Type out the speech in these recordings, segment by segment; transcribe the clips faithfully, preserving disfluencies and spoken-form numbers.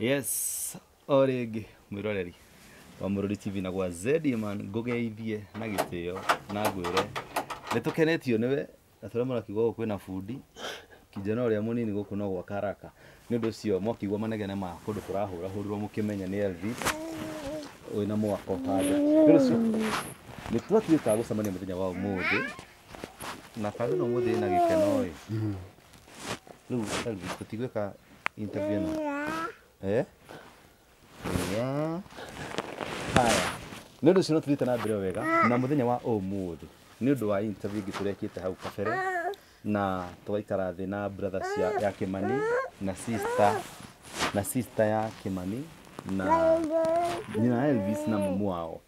Yes, origi mwiroreri wa Mũrũri T V na gwa Zedi man ngugeithie na gitio na ngwire nitukenetio niwe na turamura kigo kwina fundi kijana uria munini guku no gwa karaka ni undu cio mwakigwa manegene ma kundu turahura hurirwo mukimenya ni Elvis wina mwako hada ndu cio ni twatuika gucemania muthenya wa umuthi na kazi no muthi na gikeno ri riu Elvis tutigweka interview no eh yeah haya nä å cio tũthiĩte na mbere wega na mũthenya wa ũmũthĩ nĩ ũndũ wa interview gĩtũrekĩte hau kabere na tũgaikara thĩ na brother cia ya Kimani na sister na sister ya Kimani na nyina Elvis na mamu wao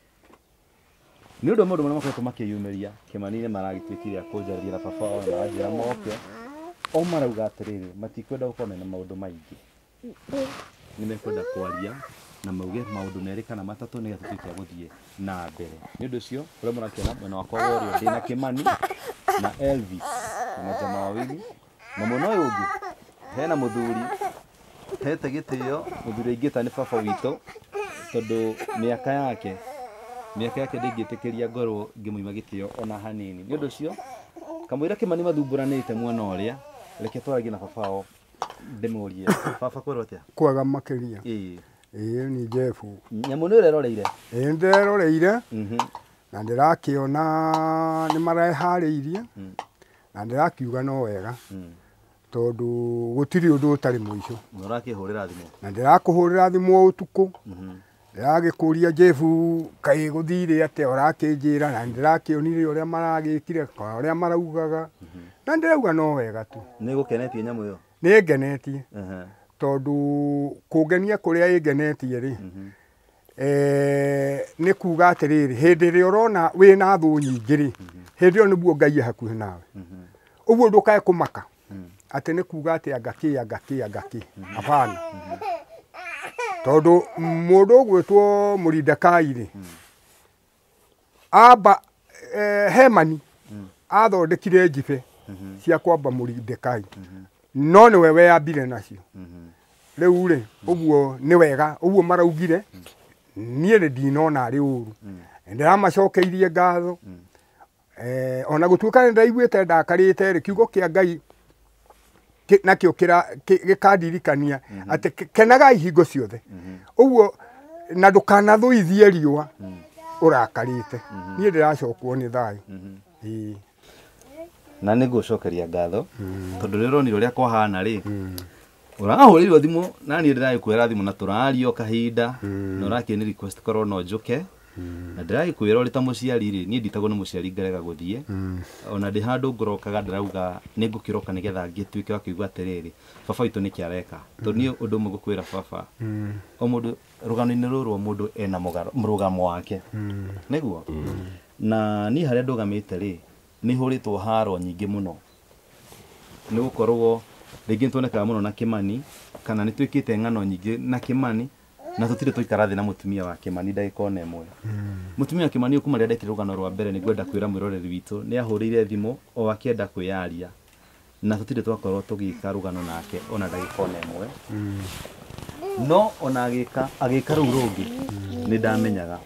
nĩ ũndũ wa maũndũ marĩa makoretwo makĩyumĩria Kimani nĩ maragĩtuĩkire akũnjarĩria na baba wao na njĩra moke o marauga atĩrĩrĩ matikwenda gũkorwo mena maũndũ maingĩ nĩ mekwenda kwaria na mauge maundu merĩ kana matatu nĩ gatuĩke gũthiĩ na mbere nĩ ũndũ ũcio ũrĩa mũrakĩona mwena wakwa worio ndĩ na Kimani na Elvis na jamaa wawili na mwena ũyũ ũngĩ hena mũthuri hete gĩtĩo mũthuri aingĩta nĩ baba witũ tondũ mĩaka yake mĩaka yake ndĩngĩtĩkĩria ngorwo ngĩmũima gĩtĩo ona hanini nĩ ũndũ ũcio kamũira Kimani mathumburanĩte mwena ũrĩa reke twaragie na baba wao ndĩmũrie baba kwĩrwo atĩa kwaga makĩria ĩĩ ĩĩ ni Jeff nyamũ nĩ ũreroreire ĩĩ nderoreire mhm na ndĩrakĩona nĩ mareharĩirie na ndĩrakiuga no wega tondũ gũtirĩ ũndũ ũtarĩ mũico ũrakĩhũrĩra thimũ na ndĩrakũhũrĩra thimũ ũtukũ ndĩragĩkũria Jeff kaĩ gũthire atĩa ũrakĩnjĩra na ndĩrakĩonire ũrĩa maragĩkire ũrĩa maraugaga na ndĩrauga no wega tu nĩ gũkenetie nyamũ ĩyo nĩ ngenetie tondũ kũngenia kũrĩa ĩngenetie rĩ eh nĩ kuga atĩrĩrĩ hĩndĩ ĩrĩa ũrona wĩna thũ nyingĩ rĩ hĩndĩ ĩyo nĩguo Ngai hakuhĩ nawe ũguo ndũkae kũmaka atĩ nĩ kuga atĩ angakĩ angakĩ angakĩ hapana tondũ mũndũ ũgwĩtwo Mũrindakai rĩ amba Hemani athondekire njibe cia kwamba Mũrindakai no nĩwe weyambire nacio rĩu rĩ ũguo nĩ wega ũguo maraugire niĩ nĩ ndinona arĩ ũru ndĩramacokeirie ngatho eh ona gũtuĩka nĩ ndaiguĩte ndakarĩte rĩ kiugo kĩa Ngai nakĩo gĩkandirikania atĩ kenagai hingo ciothe ũguo na ndũkanathũithie riũa ũrakarĩte niĩ ndĩracokwo nĩ thayũ ĩĩ na nĩ ngũcokeria ngatho tondũ rĩrĩ ronire ũrĩa kwahana rĩ ũrahũrĩirwo thimũ na niĩ ndĩragĩkwĩra thimũ na tũrario kahinda na ũrakĩni request korwo no njoke na ndĩragĩkwĩra ũrĩ ta mũciari rĩ niĩ nditagwo nĩ mũciari ngarega gũthiĩ ona ndĩ handũ ngorokaga ndĩrauga nĩ ngũkĩroka nĩgetha ngĩtuĩke wa kũigua atĩrĩrĩ baba witũ nĩ kĩareka tondũ niĩ ũndũ ũmwe ngũkwĩra baba o mũndũ rũgano-inĩ rũrũ o mũndũ ena mũrũgamo wake nĩguo na niĩ harĩa ndũgamĩte rĩ nĩ hũrĩtwo haro nyingĩ mũno nĩ gũkorwo rĩngĩ nĩtuonekaga mũno na Kimani kana nĩ twĩkĩte ng'ano nyingĩ na Kimani na tũtirĩ tũikara thĩ na mũtumia wa Kimani ndagĩka ona ĩmwe mũtumia wa Kimani kuma rĩrĩa ndekire rũgano rwa mbere nĩngwenda kwĩra mwĩroreri witũ nĩ ahũrĩire thimũ o akĩenda kwĩyaria na tũtirĩ twakorwo tũgĩka rũgano nake ona ndagĩka ona ĩmwe no ona agĩka agĩka rũu rũngĩ nĩ ndamenyaga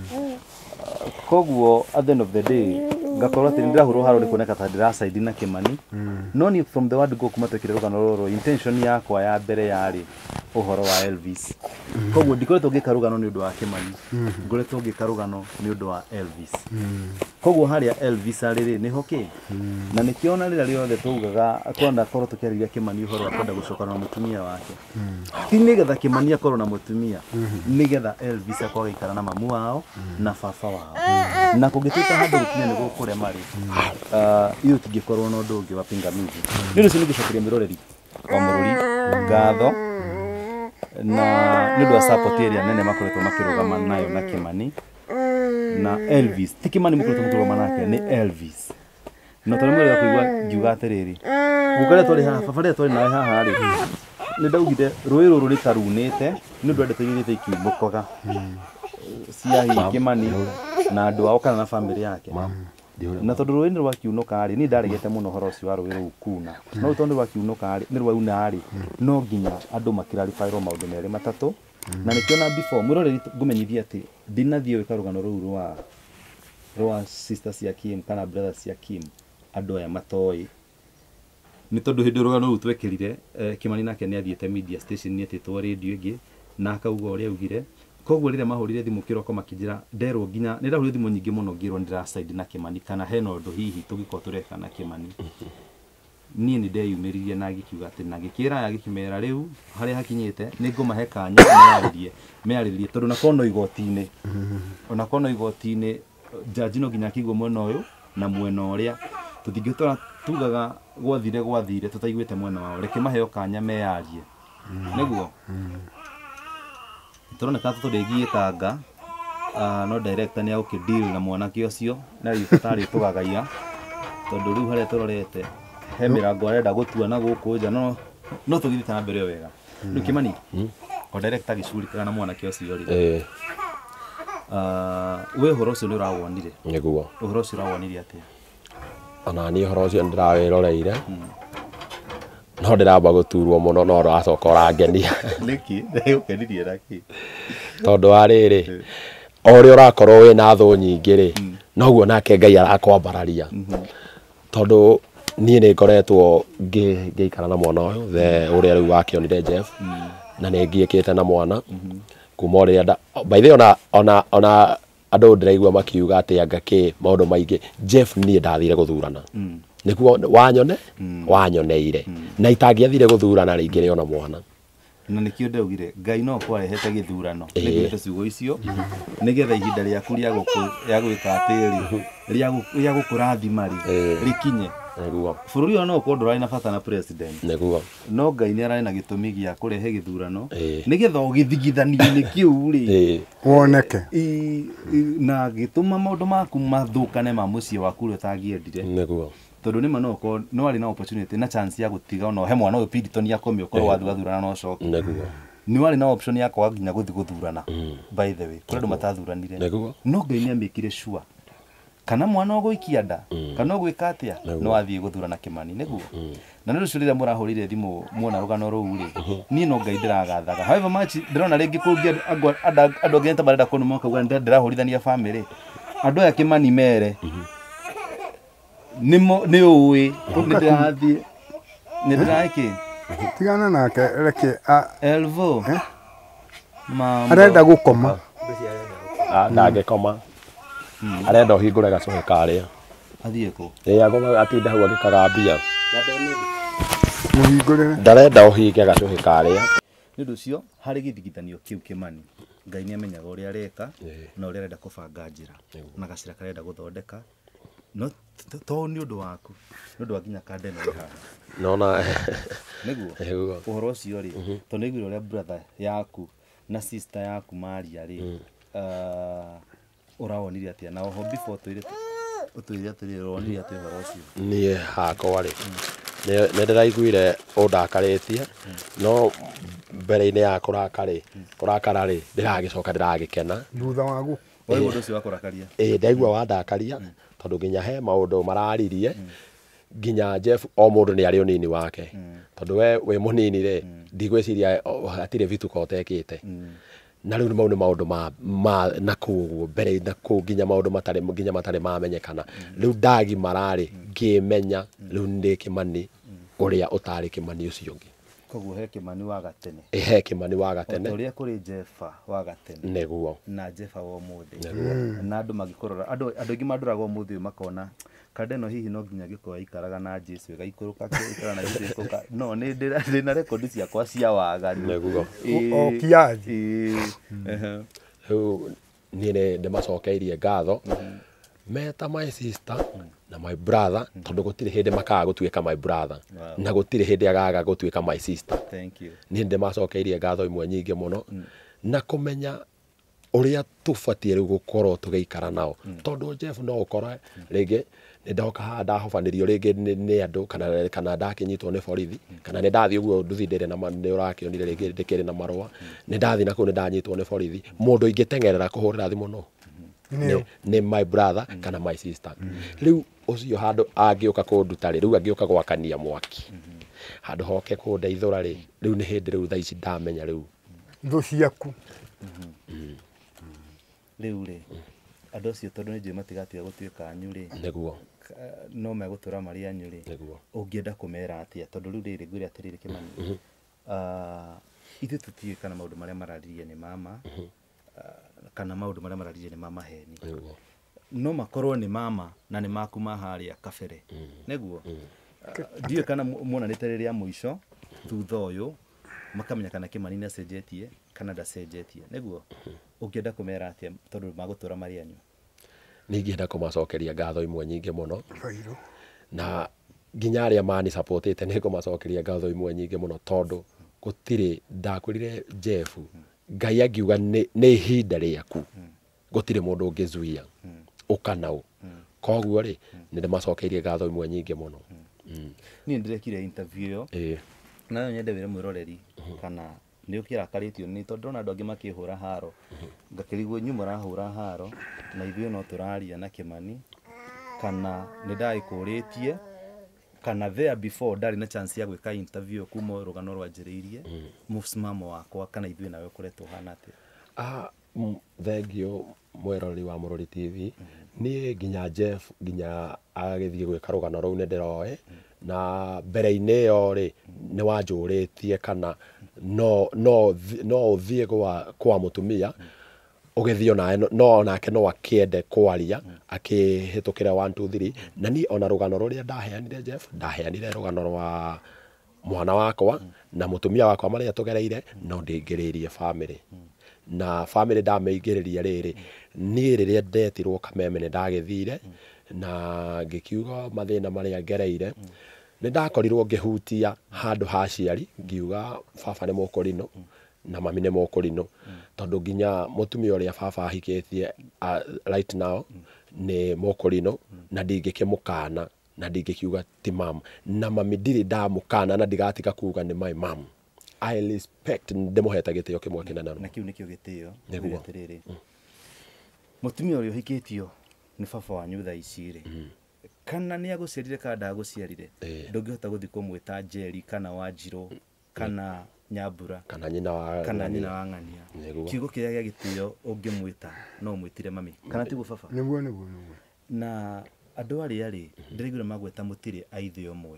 koguo at the end of the day ngakorwo atĩ ndirahũrwo haro nĩ kuoneka ta ndĩracaidi na Kimani no ni from the word go kuma twĩkire rũgano rũrũ intention yakwa ya mbere yarĩ ũhoro wa Elvis koguo ndikoretwo ngĩka rũgano nĩ ũndũ wa Kimani ngoretwo ngĩka rũgano nĩ ũndũ wa Elvis koguo harĩa Elvis arĩ nĩ hoke na nĩkĩona rĩrĩa rĩothe tugaga twanda korwo tũkĩarĩria Kimani ũhoro wa kwenda gũcokana na mũtumia wake ti nĩgetha Kimani akorwo na mũtumia nĩgetha Elvis akorwo gĩikara na mamu wao na baba wao na kũngĩtuĩka handũ gũkinya nĩ gũkũrĩa marĩ iyo tingĩkorwo na ũndũ ũngĩ wa pingamizi nĩ ũndũ ũcio nĩngĩcokeria mwĩroreri wa Mũrũri ngatho na nĩ ũndũ wa support ĩrĩa nene makoretwo makĩrũgama nayo na Kimani na Elvis ti Kimani mũkoretwo mũkĩrũgama nake nĩ Elvis na tondũ mwĩrega kũigua ngiuga atĩrĩrĩ gũkarĩa twarĩ haha baba rĩrĩa twarĩ nawe haha rĩ nĩ ndaugire rũĩ rũrũ rĩtarunĩte nĩ ũndũ endete irĩte ikiumbũkaga cia hihi Kimani na andũ ao kana na family yake na tondu rũĩ nĩ rwakiunũka rĩ, niĩ ndaregete mũno ũhoro ũcio wa rũĩ rũu kuna, no tondu rwakiunũka rĩ, nĩ rwauna rĩ, no nginya andũ makĩraribaĩrwo maũndũ merĩ matatũ, na nĩkĩo na before mwĩroreri ngũmenyithia atĩ ndinathiĩ gwĩka rũgano rũu rwa rwa sister cia Kim kana brother cia Kim andũ aya matoĩ, nĩ tondu hĩndĩ rũgano rũu twekĩrire Kimani nake nĩ athiĩte media station ĩtĩtwo radio ĩngĩ na akauga ũrĩa augire. Koguo rĩrĩa mahũrire thimũ kĩroko makĩnjĩra nderwo nginya nĩ ndahũrire thimũ nyingĩ mũno ngĩrwo nĩ ndĩraside na Kimani kana hena ũndũ hihi tũngĩkorwo tũreka na Kimani. Niĩ nĩ ndeyumĩririe na ngĩkiuga atĩ na ngĩkĩra aya ngĩkĩmera rĩu harĩa hakinyĩte nĩ ngũmahe kanya meyarĩrie meyarĩrie tondũ na kono igoti-inĩ ona kono igoti-inĩ jaji no nginya akĩigwo mwena ũyũ na mwena ũrĩa tũtingĩtũra tugaga gwathire gwathire tũtaiguĩte mwena wao, reke maheo kanya meyarie nĩguo tũroneka tũrĩgiĩtanga no director nĩ agũkĩdeal na mwanake ũcio na gĩtarĩ tũgagaia tondũ rĩu harĩa tũrorete he mĩrango arenda gũtua na gũkũ nja no no tũgithĩte na mbere wega. Rĩu Kimani o director agĩcurikaga na mwanake ũcio rĩ we ũhoro ũcio nĩ ũrawonire? Nĩguo. Ũhoro ũcio ũrawonire atĩa? Ona niĩ ũhoro ũcio ndĩrawĩroreire no ndĩramba gũturwo mũno no ũracoka ũrangenia. Nĩkĩ? Ndĩgũkenirie nakĩ? Tondũ wa rĩrĩ o ũrĩa ũrakorwo wĩna thũ nyingĩ rĩ noguo nake Ngai arakwambararia, tondũ niĩ nĩ ngoretwo ngĩikara na mwana ũyũ the ũrĩa rĩu wakĩonire Jeff na nĩ ngĩkĩte na mwana kuma ũrĩa by the way ona ona ona andũ ndĩraigua makiuga atĩ anga kĩ maũndũ maingĩ Jeff niĩ ndathire gũthurana nĩguo wanyone wanyoneire na itangĩathire gũthurana rĩngĩ rĩ ona mwana na nĩkĩo ndaugire Ngai no kwarehete gĩthurano nĩgwĩte ciugo icio nĩgetha ihinda rĩaku rĩa gwĩka atĩrĩ rĩa gũkũrathima rĩ rĩkinye. Nĩguo bũrũri ũyũ no ũkorwo ndũrarĩ na bata na president, nĩguo no Ngai nĩ ararĩ na gĩtũmi gĩa kũrehe gĩthurano nĩgetha ũgĩthigithania-inĩ kĩu rĩ woneke na gĩtũma maũndũ maku mathũkane ma mũciĩ waku ũrĩa ũtangĩendire. Nĩguo tondũ nĩma no ũkorwo no arĩ na opportunity na chance ya gũtiga ona he mwana ũyũ Piriton akome ũkorwo wathiĩ wathurana no ũcoke. Nĩguo nĩ warĩ na option ya kwaga nginya gũthiĩ gũthurana by the way kũrĩ andũ matathuranire no Ngai nĩ amĩkire sure kana mwana ũgũikia nda kana ũgwĩka atĩa no wathiĩ gũthurana Kimani nĩguo. Na nĩ rũcio rĩrĩa mũrahũrire thimũ muona rũgano rũu rĩ niĩ no Ngai ndĩragathaga however much ndĩrona rĩngĩ kũngĩ andũ angĩ nĩ ta marenda kũnuma makauga ndĩrahũrithania family andũ aya Kimani mere nĩ nĩ ũĩ nĩ ndĩrathiĩ nĩ ndĩraĩkĩ tigana nake reke Elvo arenda gũkoma ndangĩkoma arenda ũhingũre gacohe karĩa athiĩ kũ ĩ agoma atinda hau agĩkagambia mũhingũrĩre ndarenda ũhinge gacohe karĩa. Nĩ ũndũ ũcio harĩ gĩthigithanio kĩu Kimani Ngai nĩ amenyaga ũrĩa areka na ũrĩa arenda kũbanga njĩra na gacĩra karenda gũthondeka no to nĩ ũndũ waku nĩ ũndũ wa nginya kandeno haha nona nĩguo ũhoro ũcio rĩ tondũ nĩiguire ũrĩa brother yaku na sister yaku Maria rĩ ũrawonire atĩa na oho before twĩre ũtwĩre atĩrĩ ũrawonire atĩa ũhoro ũcio? Niĩ hakwa rĩ nĩ ndĩraiguire ũndakarĩtie no mbere-inĩ ya kũrakarĩ kũrakara rĩ ndĩragĩcoka ndĩragĩkena thutha wa gũ ũyũ ũndũ ũcio wakũrakaria ĩ ndaigua wandakaria tondũ nginya he maũndũ mararirie nginya Jeff o mũndũ nĩ arĩ ũnini wake tondũ we wĩ mũnini rĩ ndigwĩciria hatirĩ vituko ũtekĩte na rĩu mau nĩ maũndũ ma na kũu mbere na kũu nginya maũndũ matarĩ nginya matarĩ mamenyekana rĩu ndagimara rĩ ngĩmenya rĩu nĩ Kimani ũrĩa ũtarĩ Kimani ũcio ũngĩ. Koguo he Kimani wa gatene he Kimani wa gatene ũrĩa kũrĩ Jeffa wa gatene nĩguo na Jeffa wa ũmũthĩ na andũ magĩkorora andũ andũ aingĩ mandũraga ũmũthĩ makona kandeno hihi no nginya gĩkorwo ikaraga na Jesu ĩgaikũrũka ikara na Jesu no nĩ ndĩna rekondi ciakwa cia waganu nĩguo o kiathi rĩu niĩ ndĩmacokeirie ngatho meta my sister na my brother tondũ gũtirĩ hĩndĩ makaga gũtuĩka my brother na gũtirĩ hĩndĩ agaga gũtuĩka my sister. Thank you. Niĩ ndĩmacokeirie ngatho imwe nyingĩ mũno na kũmenya ũrĩa tũbatiĩ rĩu gũkorwo tũgĩikara nao tondũ Jeff no ũkorwo rĩngĩ nĩ ndoka haha ndahobanĩrio rĩngĩ nĩ andũ kana kana ndakĩnyitwo nĩ borithi kana nĩ ndathiĩ ũguo nduthi ndĩrĩ na nĩ ũrakĩonire rĩngĩ ndĩkĩrĩ na marũa nĩ ndathiĩ na kũu nĩ ndanyitwo nĩ borithi mũndũ ingĩtengerera kũhũrĩra thimũ no Nĩo. nĩ my brother kana my sister rĩu ũcio handũ angĩũka kũnduta rĩ rĩu angĩũka gwakania mwaki handũ hoke kũndeithũra rĩ rĩu nĩ hĩndĩ rĩu thaa ici ndamenya rĩu thũ ciaku rĩu rĩ andũ acio tondũ nĩ njũĩ matigatiga gũtuĩka anyu rĩ nĩguo no megũtũra marĩ anyu rĩ nĩguo ũngĩenda kũmera atĩa tondũ rĩu rĩrĩ ngwĩre atĩrĩrĩ Kĩmani ah ithuĩ tũtiũĩ kana maũndũ marĩa mararirie nĩ mama kana maũndũ marĩa mararirie nĩ mama heni no makorwo nĩ mama na nĩ makuma harĩa kabere nĩguo ndiũĩ kana muonanĩte rĩrĩa mũico thutha ũyũ makamenya kana Kĩmani nĩ acenjetie kana ndacenjetie nĩguo ũngĩenda kũmera atĩa tondũ magũtũra marĩ anyu ningĩenda kũmacokeria ngatho imwe nyingĩ mũno na nginya arĩa mani supportĩte nĩ kũmacokeria ngatho imwe nyingĩ mũno tondũ gũtirĩ ndakwĩrire Jeff Ngai angiuga nĩ ihinda rĩaku gũtirĩ mũndũ ũngĩzuia ũkanaũ koguo rĩ nĩ ndĩmacokeirie ngatho imwe nyingĩ mũno niĩ ndĩrekire interview ĩyo nayo nyende wĩre mwĩroreri kana nĩ ũkĩrakarĩtio nĩ tondũ ndona andũ angĩ makĩhũra haro ngakĩrigwo inyuĩ mũrahũra haro na ithuĩ no tũraria na Kĩmani kana nĩ ndagĩkũrĩtie kana there before ndari na chance ya gwĩka interview kuma rũgano rwanjĩrĩirie mũsimamo wakwa kana ithuĩ nawe ũkoretwo hana atĩa ah thengio mwĩroreri wa Mũrori T V niĩ nginya Jeff nginya agĩthiĩ gwĩka rũgano rũu nĩ ndĩroĩ na mbere-inĩ ĩyo rĩ nĩ wanjũrĩtie kana no no no ũthiĩ kwa kwa mũtumia ũgĩthiĩ onawe no nake no akĩende kwaria akĩhĩtũkĩra one two three na niĩ ona rũgano rũrĩa ndaheanire Jeff ndaheanire rũgano rwa mwana wakwa na mũtumia wakwa marĩa tũgereire no ndĩngĩrĩirie family na family ndamĩingĩrĩria rĩrĩ niĩ rĩrĩa ndetirwo kameme nĩ ndagĩthire na ngĩkiuga mathĩna marĩa ngereire nĩ ndakorirwo ngĩhutia handũ ha ciari ngiuga baba nĩ mũkũrino na mami nĩ mũkũrino tondũ nginya mũtumia ũrĩa baba ahikĩtie right now nĩ mũkũrino na ndingĩkĩmũkana na ndingĩkiuga ti mama na mami ndirĩ ndamũkana na ndigatiga kuga nĩ my mom I respect ndĩmũhete gĩtĩo kĩmwe kĩnene na kĩu nĩkĩo gĩtĩo nĩguo atĩrĩrĩ mũtumia ũrĩa ũhikĩtio nĩ baba wanyu thaa ici rĩ kana nĩ agũciarire kana ndagũciarire ndũngĩhota gũthiĩ kũmwĩta Njeri kana Wanjirũ kana Nyambura kana nyina wa kana nyina wa Ng'ania kiugo kĩrĩa gĩa gĩtĩo ũngĩmwĩta no mwĩtire mami kana tiguo baba nĩguo nĩguo nĩguo na andũ arĩa rĩ ndĩraigua magweta mũtirĩ aithe ũmwe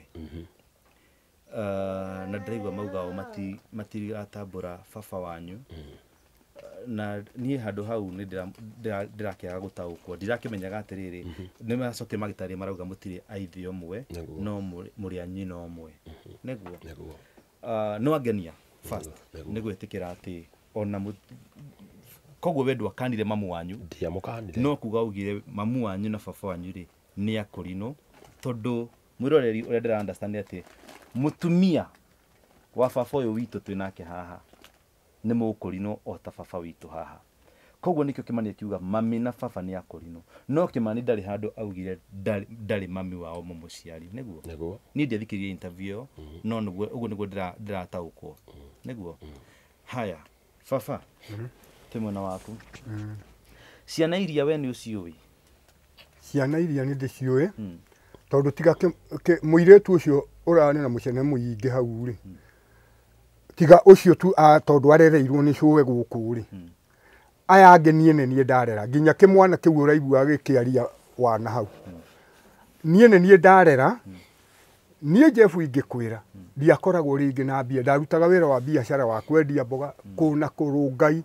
na ndĩraigua maugao mati matiratambũra baba wanyu na niĩ handũ hau nĩ ndĩrakĩaga gũtaũkwo ndirakĩmenyaga atĩrĩrĩ nĩ macoke magĩtarĩ marauga mũtirĩ aithe ũmwe no mũrĩ a nyina ũmwe nĩguo no angenia first nĩ gwĩtĩkĩra atĩ ona koguo we ndwakanire mamu wanyu ndiamũkanire no kuga ugire mamu wanyu na baba wanyu rĩ nĩ akũrino tondũ mwĩroreri ũrĩa ndĩra understand atĩ mũtumia wa baba ũyũ witũ twĩ nake haha nĩ mũkũrino o ta baba witũ haha koguo nĩkĩo Kĩmani akiuga mami na baba nĩ akũrino no Kĩmani ndarĩ handũ augire ndarĩ mami wao mũciari nĩguo nĩguo niĩ ndiathikĩrĩirie interview no nĩguo ũguo nĩguo ndĩrataũkwo nĩguo haya baba twĩ mwena waku ciana iria we nĩ ũciũĩ ciana iria nĩ ndĩciũĩ tondũ tiga mũirĩtu ũcio ũrarĩ na mũcene mũingĩ hau rĩ tiga ũcio tu tondũ arereirwo nĩ cũwe gũkũ rĩ aya angĩ niĩ nĩ niĩ ndarera nginya kĩmwana kĩu ũraigua gĩkĩaria wana hau niĩ nĩ niĩ ndarera niĩ Jeff ingĩkwĩra ndiakoragwo rĩngĩ na mbia ndarutaga wĩra wa biacara wa kwendia mboga kũna kũrũngai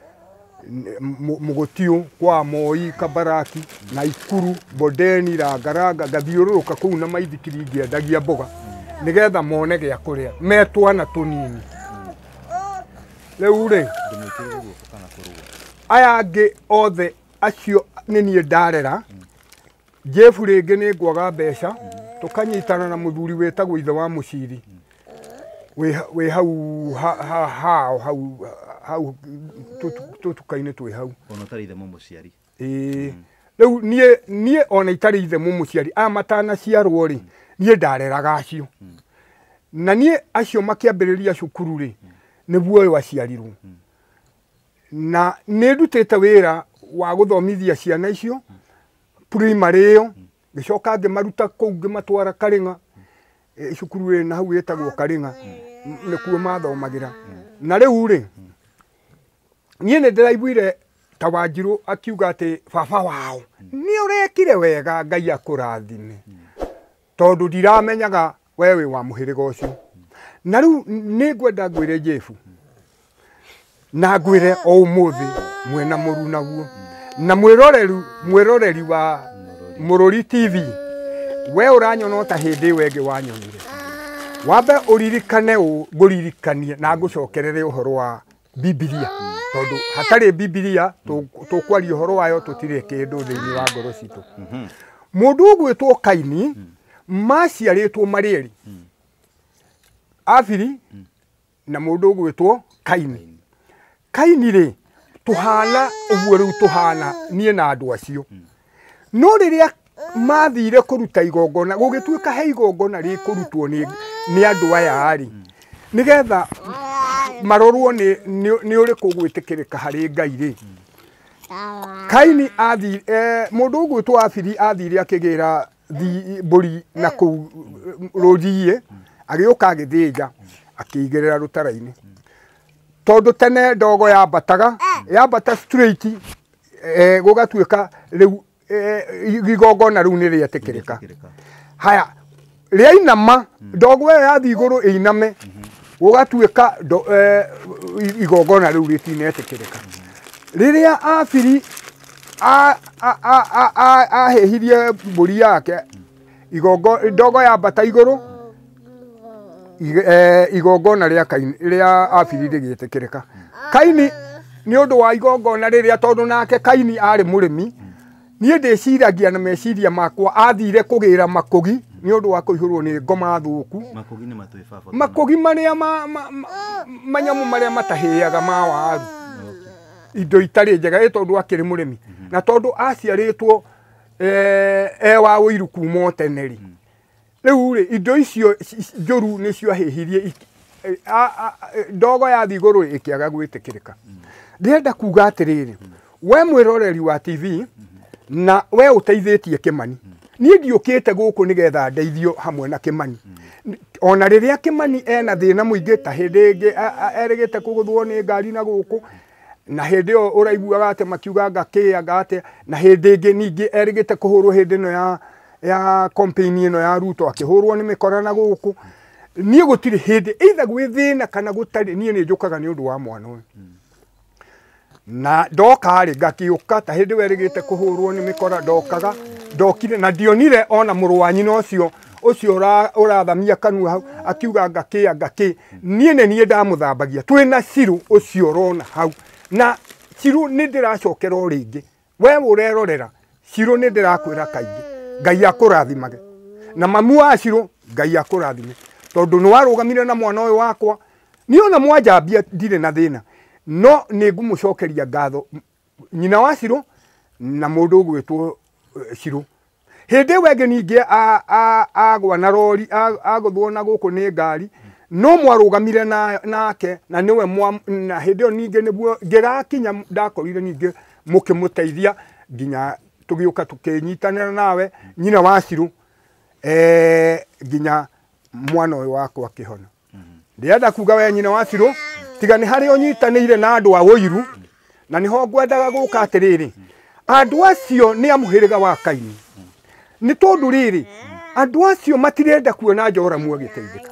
Mũgũtiũ kwa Moi Kabaraki na Ikuru Bondeni Rangaranga ngathiũrũrũka kũu na maithikiri ngĩendagia mboga nĩgetha mone gĩa kũrĩa metwana tũnini rĩu rĩ aya angĩ othe acio nĩ niĩ ndarera Jeff rĩngĩ nĩ ngwaga mbeca tũkanyitana na mũthuri wĩtagwo ithe wa mũciri wĩ hau hao hau hau tũtuka-inĩ twĩ hau ona ũtarĩ ithe mũmũciari ĩĩ rĩu niĩ niĩ ona itarĩ ithe mũmũciari aya matanaciarwo rĩ niĩ ndareraga acio na niĩ acio makĩambĩrĩria cukuru rĩ nĩguo ũyũ aciarirwo na nĩ ndutĩte wĩra wa guthomithia ciana icio primary yo gicoka ngimaruta kuu ngimatwara Karinga icukuru ri na hau yetagwo Karinga nikuo mathomagira na riu ri nie ne ndiraiguire ta Wanjiru akiuga ati baba wao ni urekire wega Ngai akurathime tondu ndiramenyaga wewe wa muhiriga ucio na riu ni ngwenda ngwire Jefu na ngwire o umuthi mwena muru naguo na mwiroreri mwiroreri wa Murori T V we uranyona ta hindi wenge wanyonire wambe uririkane u nguririkanie na ngucokerere uhoro wa Biblia tondu hatari Biblia tukwari uhoro wayo tutire kindu thiini wa ngoro citu mundu ugwitwo Kaini maciaritwo marieri Abili na mundu ugwitwo Kaini Kaini ri tuhana uguo riu tuhana nie na andu acio no riria mathire kuruta igongona gugituika he igongona ri kurutwo ni ni andu aya ari nigetha marorwo ni ni uri kugwitikirika hari Ngai ri Kaini athi eh, mundu ugwitwo Abili athire akigira thi mburi na ku rorie agiuka agithija akiigirira rutara-ini tondu tene ndogo yambataga yambata straight eh gugatuika riu igongona riu ni rietikirika haya ria inama ndogo yo yathi iguru iname gugatuika igongona riu ritinetikirika riria Abili a a ahehirie mburi yake igongo ndogo yambata iguru igongona ria Kaini ria Abili rigietikirika Kaini ni undu wa igongona riria tondu nake Kaini ari murimi nie ndiciragia na meciria makwa athire kugira makugi ni undu wa kuihurwo ni ngoma thuku makugi ni matui baba makugi maria manyamu maria matahiaga ma waru indo itari njega tondu akiri murimi na tondu aciaritwo eh e wa wiru kuma teneri riu ri indo icio njuru nicio ahihirie ndogo ya thiguru ikiaga gwitikirika ndirenda kuga atiriri we mwiroreri wa T V na we uteithitie Kimani nie ndiukite guku nigetha ndeithio hamwe na Kimani ona riria Kimani ena thina muingi ta hindi ingi erigite kuguthwo ni ngari na guku na hindi yo uraiguaga ate makiuga ngaki agate na hindi ingi ningi erigite kuhurwo hindi no ya ya campaign ino ya Ruto akihurwo ni mikora na guku nie gutiri hindi either gwi thina kana gutari nie ni njukaga ni undu wa mwana uyu na ndoka ri ngakiuka ta hindi werigite kuhurwo ni mikora ndokaga ndokire na ndionire ona muru wa nyina ucio ucio urathamia kanua hau akiuga ngaki ngaki nie ne nie ndamuthambagia twina ciru ucio rona hau na ciru ni ndiracokera ringi we urerorera ciru ni ndirakwira kaingi Ngai akurathimage na mamu wa ciru Ngai akurathime tondu ni warugamire na mwana uyu wakwa ni ona mwanjambia ndire na thina no ni ngumucokeria ngatho nyina wa ciru na mundu ugwitwo ciru hindi wenge ningi agwa na rori aguthwo na guku ni ngari no mwarugamire na nake na niwe na hindi yo ningi nibuo ngirakinya ndakorire ningi mukimuteithia nginya tugiuka tukinyitanira nawe nyina wa ciru eh nginya mwana uyu wakwa akihona ndienda kuga we nyina wa ciru tiga ni hari onyitanire na andu a woiru na niho ngwendaga guka atiriri andu acio ni amuhiriga wa Kaini ni tondu riri andu acio matirenda kuona Joramu agiteithika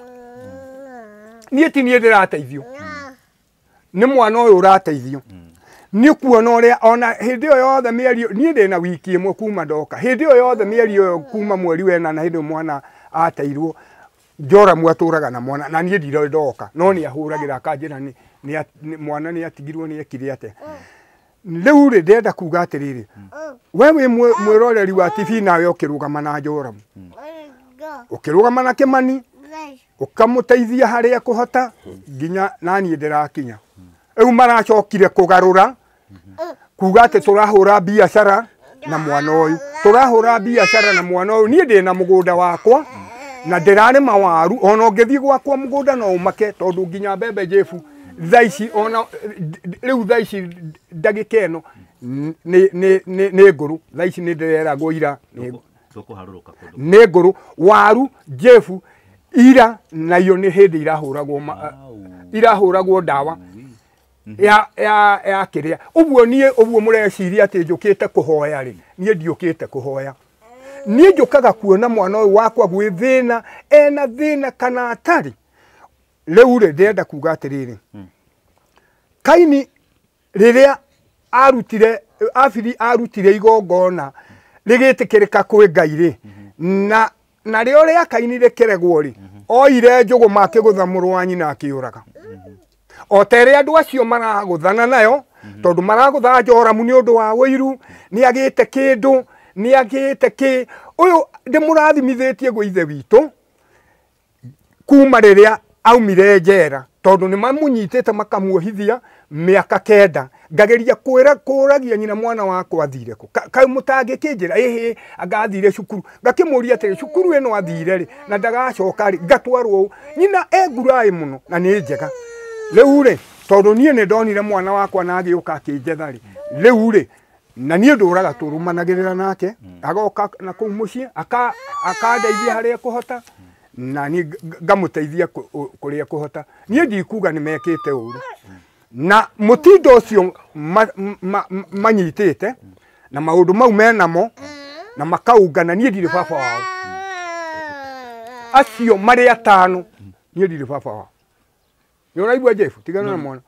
nie ti nie ndirateithio ni mwana uyu urateithio ni kuona uria ona hindi yo yothe mieri nie ndina wiki imwe kuma ndoka hindi yo yothe mieri yo kuma mweri wena na hindi mwana ateirwo Joramu aturaga na mwana na nie ndiro ndoka no ni ahuragira kanjira ni mwana ni atigirwo ni ekire ate riu ri ndenda kuga atiriri wewe mwiroreri wa T V nawe ukirugama na Joramu ukirugama na Kimani ukamuteithia haria kuhota nginya nani ndirakinya riu maracokire kugarura kuga ati turahura biashara na mwana uyu turahura biashara na mwana uyu nie ndina mugunda wakwa na ndirare mawaru ona ngithii gwakwa mugunda no umake tondu nginya mbembe Jefu thaici ona riu thaici ndagika eno nä nä ngå rå thaa ici nä ndäreragwo ira Tũkũharũrũka kũndũ. nä ngå rå waru jebu ira nayo nä hä ndä irahå ragwo irahå ragwo ndawa ya ya ya kä rä a å guo niä å guo må reciria atä njå kä te kå hoya rä niä ndiå te kå hoya niä njå kaga kuona mwana å yå wakwa gwä thä na ena thä na kana atarä rä u rä ndärenda kuga atä rä rä Kaini rä rä a arutire abiri arutire igongona rä gä tä kä rä ka kwä Ngai rä na na rä o rä a Kaini rä keregwo rä oire njå gå makä gå tha må rå wa nyina akä å raga o tere andå acio maragå thana nayo tondå maragå tha Joramu nä å ndå wa wå iru nä agä te kä ndå nä agä te kä å yå ndä må rathimithä tie gwä ithe witå kuma rä rä a aumire njera tondå nä mamå nyitä te makamuohithia mä aka kenda ngageria kwä kå ragia nyina mwana wakwa athire kå kaä må tangä kä njä ra ä angathire cukuru ngakä må ria atä cukuru ä no athire rä na ndagacoka rä ngatwarwo å nyina e nguraä må no na nä njega rä u rä tondå niä nä ndonire mwana wakwa na agä å ka akä njetha rä rä u rä na niä ndå raga tå rå managä rä ra nake agoka na kå u må ciä akandeithia harä a kå hota na niä ngamå teithia kå rä a kå hota niä ndikuga nä mekä te å ru na må tindo å cio manyitä te na maå ndå mau menamo na makaungana niä ndirä baba wao acio marä atano niä ndirä baba wao nä å raigua Jeff tigana na mwana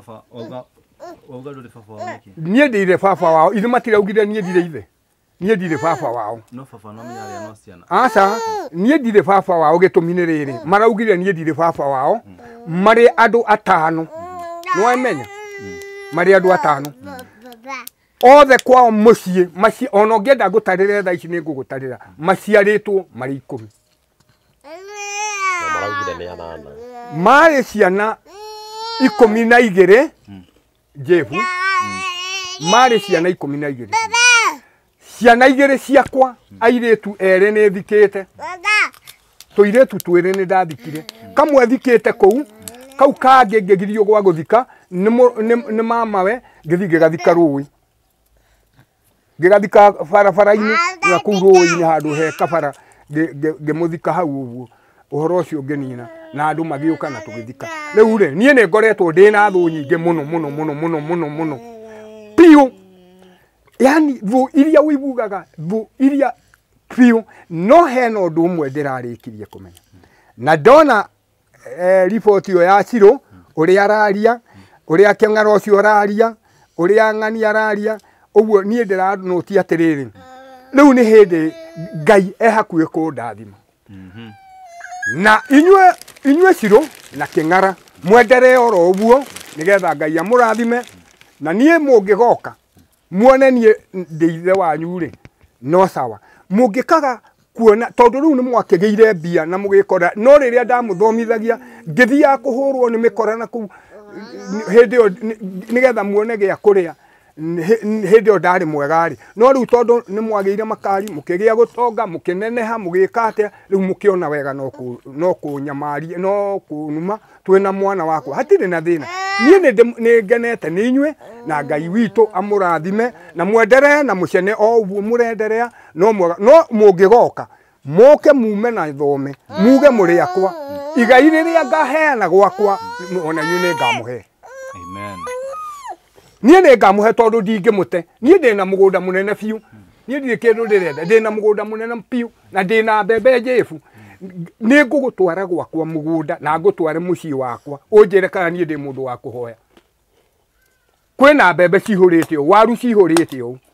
niä ndirä baba wao ithe matiraugire niä ndirä ithe niä ndirä baba wao aca niä ndirä baba wao gä tå mi nä rä rä maraugire niä ndirä baba wao marä andå atano nä wamenya marä andå atano othe kwao må ciä ona å ngä enda ngå tarä re thaa ici nä ngå gå tarä ra maciarä two marä ikå mi marä ciana ikå mi na igä rä Jebu marä ciana ikå mi na igä rä ciana igä rä ciakwa airä tu erä nä thikä te tå irä tu twä rä nä ndathikire kamwe thikä te kå u kau kangä ngä girio gwa gå thika nä mamawe ngä thi ngä gathika rå ä ngä gathika barabara-inä na kå u rå ä-inä handå he kabara ngä må thika hau å guo å horo å cio ngä nina na andå magä å ka na tå gä thika rä u rä niä nä ngoretwo ndä na thå nyingä må no må no må no må no må no må no piå yani thå iria wä igugaga thå iria piå no hena å ndå å mwe ndä rarä kirie kå menya na ndona riboti ä yo ya Ciro å rä a araria å rä a kä ng'ara å cio araria å rä a ng'ani araria å guo niä ndä ranå ti atä rä rä rä u nä hä ndä Ngai e hakuä kå ndathima na inyue inyue Ciro na kä ng'ara mwenderee oro å guo nä getha Ngai amå rathime na niä må ngä goka muone niä ndä ithe wanyu rä no sawa må ngä kaga kuona tondå rä u nä mwakä gä ire mbia na må gä kora no rä rä a ndamå thomithagia ngä thiaga kå hå rwo nä mä kora na kå u hä ndä ä yo nä getha muone gä a kå rä a hä ndä ä yo ndarä mwega rä no rä u tondå nä mwagä ire makari må kä gä a gå tonga må kä neneha må gä ka atä rä u må kä ona wega no kå nyamarie no kå numa twä na mwana wakwa hatirä na thä na niä nä ngenete nä inyuä na Ngai witå amå rathime na mwenderee na må cene o å guo må renderea no mwega no må ngä goka moke mume na thome muge må rä akwa igai rä rä a ngaheana gwakwa ona inyuä nä ngamå he niä nä ngamå he tondå ndingä må te niä ndä na må gå nda må nene biå niä ndirä kä ndå ndä renda ndä na må gå nda må nene biå na ndä na mbembe njäbu nä ngå gå twara gwakwa må gå nda na ngå tware må ciä wakwa å njä re kana niä ndä må ndå wa kå hoya kwä na mbembe cihå rä te å waru cihå rä te å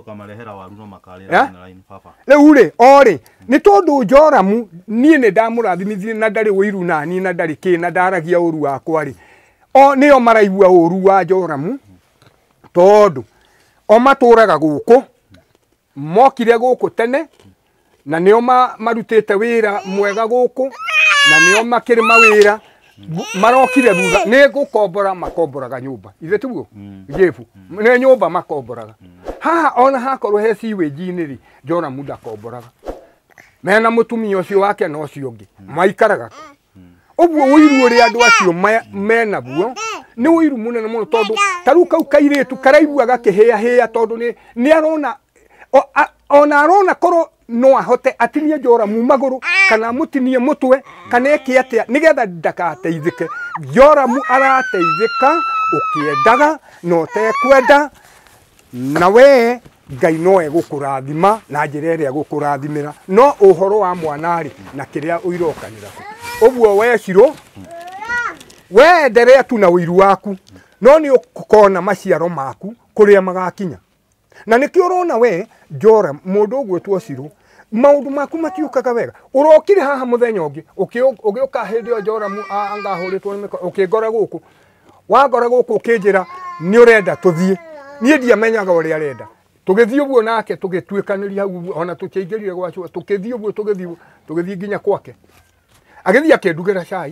rä u rä o rä nä tondå Joramu niä nä ndamå rathimithirie na ndarä wå iru nani na ndarä kä na ndaragia å ru wakwa rä o nä o maraigua å ru wa Joramu tondå o matå raga gå kå mokire gå kå tene na nä o marutä te wä ra mwega gå kå na nä o makä rä ma wä ra marokire thutha nä gå kombora makomboraga nyå mba ithe tiguo Jebu nä nyå mba makomboraga haha ona hakorwo he siwage-inä rä Joramu ndakomboraga mena må tumia å cio wake na å cio ngä maikaraga å guo å iru å rä andå acio menaguo nĩ ũiru mũnene mũno tondũ tarĩu kau kairĩtu karaigua gakĩhĩa tondũ nĩ nĩ arona ona arona korwo no ahote atinie Joramu magũrũ kana mutinie mũtwe kana eke atĩa nĩgetha ndakateithĩke. Joramu arateithĩka ũkĩendaga no tekwenda, na we Ngai no egũkũrathima na njĩra ĩrĩa egũkũrathimĩra, no ũhoro wa mwanarĩ na kĩrĩa ũirokanĩra. Ũguo we Shirũ, we endelea tu na ũiru waku, no nĩ ũkona maciaro maku kũrĩa magakinya. Na nĩkĩo ũrona we Joramu mũndũ ũgwĩtwo Shirũ, maũndũ maku matiũkaga wega. Ũrokire haha mũthenya ũngĩ ũgĩũka hĩndĩ ĩyo Joramu anga ahũrĩtwo nĩ mĩko ũkĩngora gũkũ, wangora gũkũ ũkĩnjĩra nĩ ũrenda tũthiĩ, niĩ ndiamenyaga ũrĩa arenda. Tũgĩthiĩ ũguo nake tũgĩtuĩkanĩria hau ona tũkĩingĩrire gwacu tũkĩthiĩ ũguo tũgĩthiĩ tũgĩthiĩ nginya kwake. Agĩthiĩ akĩndugĩra cai,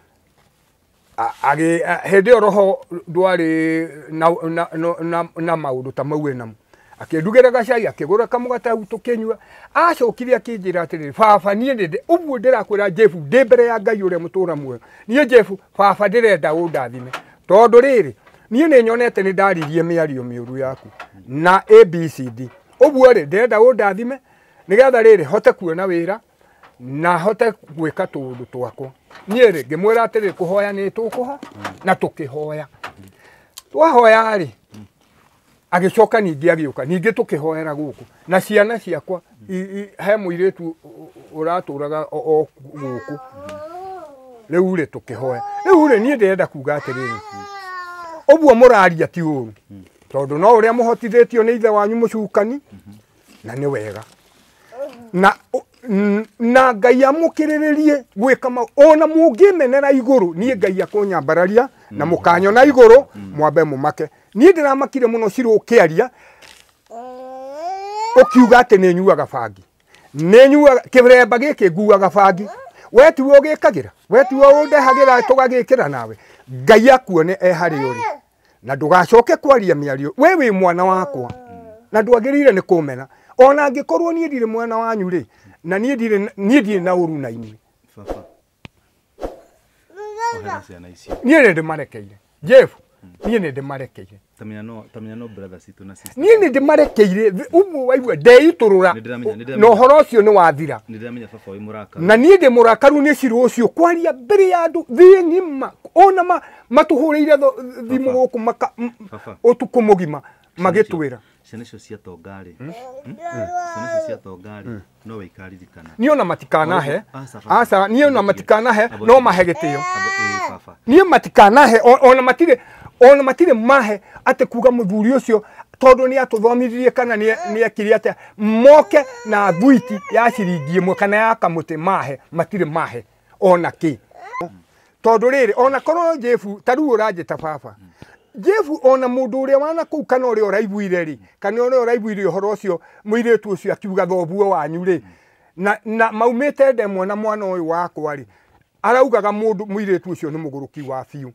agĩ hĩndĩ ĩyo roho ndwarĩ na na na maũndũ ta mau enamo. Akĩndugĩra gacai akĩgũra kamũgate hau tũkĩnyua, acokire akĩnjĩra atĩrĩrĩ, baba niĩ ndĩ ũguo ndĩrakwĩra Jeff ndĩ mbere ya Ngai ũrĩa mũtũra muoyo, niĩ Jeff baba ndĩrenda ũndathime tondũ rĩrĩ niĩ nĩ nyonete nĩ ndaririe mĩario mĩũru yaku na A B C D. Ũguo rĩ ndĩrenda ũndathime nĩgetha rĩrĩ hote kuona wĩra na hote gwĩka tũũndũ twakwa. Niĩ rĩ ngĩmwĩra atĩrĩ kũhoya nĩ tũkũha na tũkĩhoya. Twahoya rĩ agĩcoka ningĩ agĩũka ningĩ tũkĩhoera gũkũ na ciana ciakwa he mũirĩtu ũratũraga o gũkũ. Rĩu rĩ tũkĩhoya, rĩu rĩ niĩ ndĩrenda kuga atĩrĩrĩ, ũguo mũraria ti ũru tondũ no ũrĩa mũhotithĩtio nĩ ithe wanyu mũcukani na nĩ wega na na Ngai amũkĩrĩrĩrie gwĩka mau ona mũngĩmenera igũrũ, niĩ Ngai akũnyambararia na mũkanyona igũrũ mwambe mũmake. Niĩ ndĩramakire mũno Shirũ ũkĩaria ũkiuga atĩ nĩ nyuaga bangi, nĩ nyuaga kĩremba gĩkĩ nguaga bangi, we tiwe ũgĩkagĩra, we tiwe ũndehagĩra tũgagĩkĩra nawe. Ngai akuone e harĩa ũrĩ na ndũgacoke kwaria mĩario, we wĩ mwana wakwa na ndwagĩrĩire nĩ kũmena ona angĩkorwo niĩ ndirĩ mwana wanyu rĩ na niĩ ndirĩ niĩ ndirĩ na ũru na inyuĩ. Niĩ nĩ ndĩmarekeire Jeff, niĩ nĩ ndĩmarekeire tamenya no tamenya no brothers itu na sisters, niĩ nĩ ndĩmarekeire ũguo waigua ndeitũrũra na ũhoro ũcio nĩ wathira. Nĩ ndĩramenya baba wĩ mũraka na niĩ ndĩ mũrakaru nĩ Shirũ ũcio kwaria mbere ya andũ thĩ ng'ima ona matũhũrĩire thimũ gũkũ maka ũtukũ mũgima magĩtwĩra ciana icio cia tongarĩ ciana icio cia tongarĩ no wĩikaririkana niĩ ona matikanahe aca niĩ ona matikanahe no mahe gĩtĩo, niĩ matikanahe ona matirĩ ona matirĩ mahe atĩ kuga mũthuri ũcio tondũ nĩ atũthomithirie kana nĩ ekire atĩa moke na thuiti ya ciringi ĩmwe kana ya kamũtĩ mahe, matirĩ mahe ona kĩ tondũ rĩrĩ ona korwo Jeff tarĩu ũranjĩta baba Jeff ona mũndũ ũrĩa wana kũu kana ũrĩa ũraiguire rĩ kana ũrĩa ũraiguire ũhoro ũcio mũirĩtu ũcio akiuga thoguo wanyu rĩ na na maumĩte ndemwe na mwana ũyũ wakwa rĩ araugaga mũndũ mũirĩtu ũcio nĩ mũgũrũki wa biũ.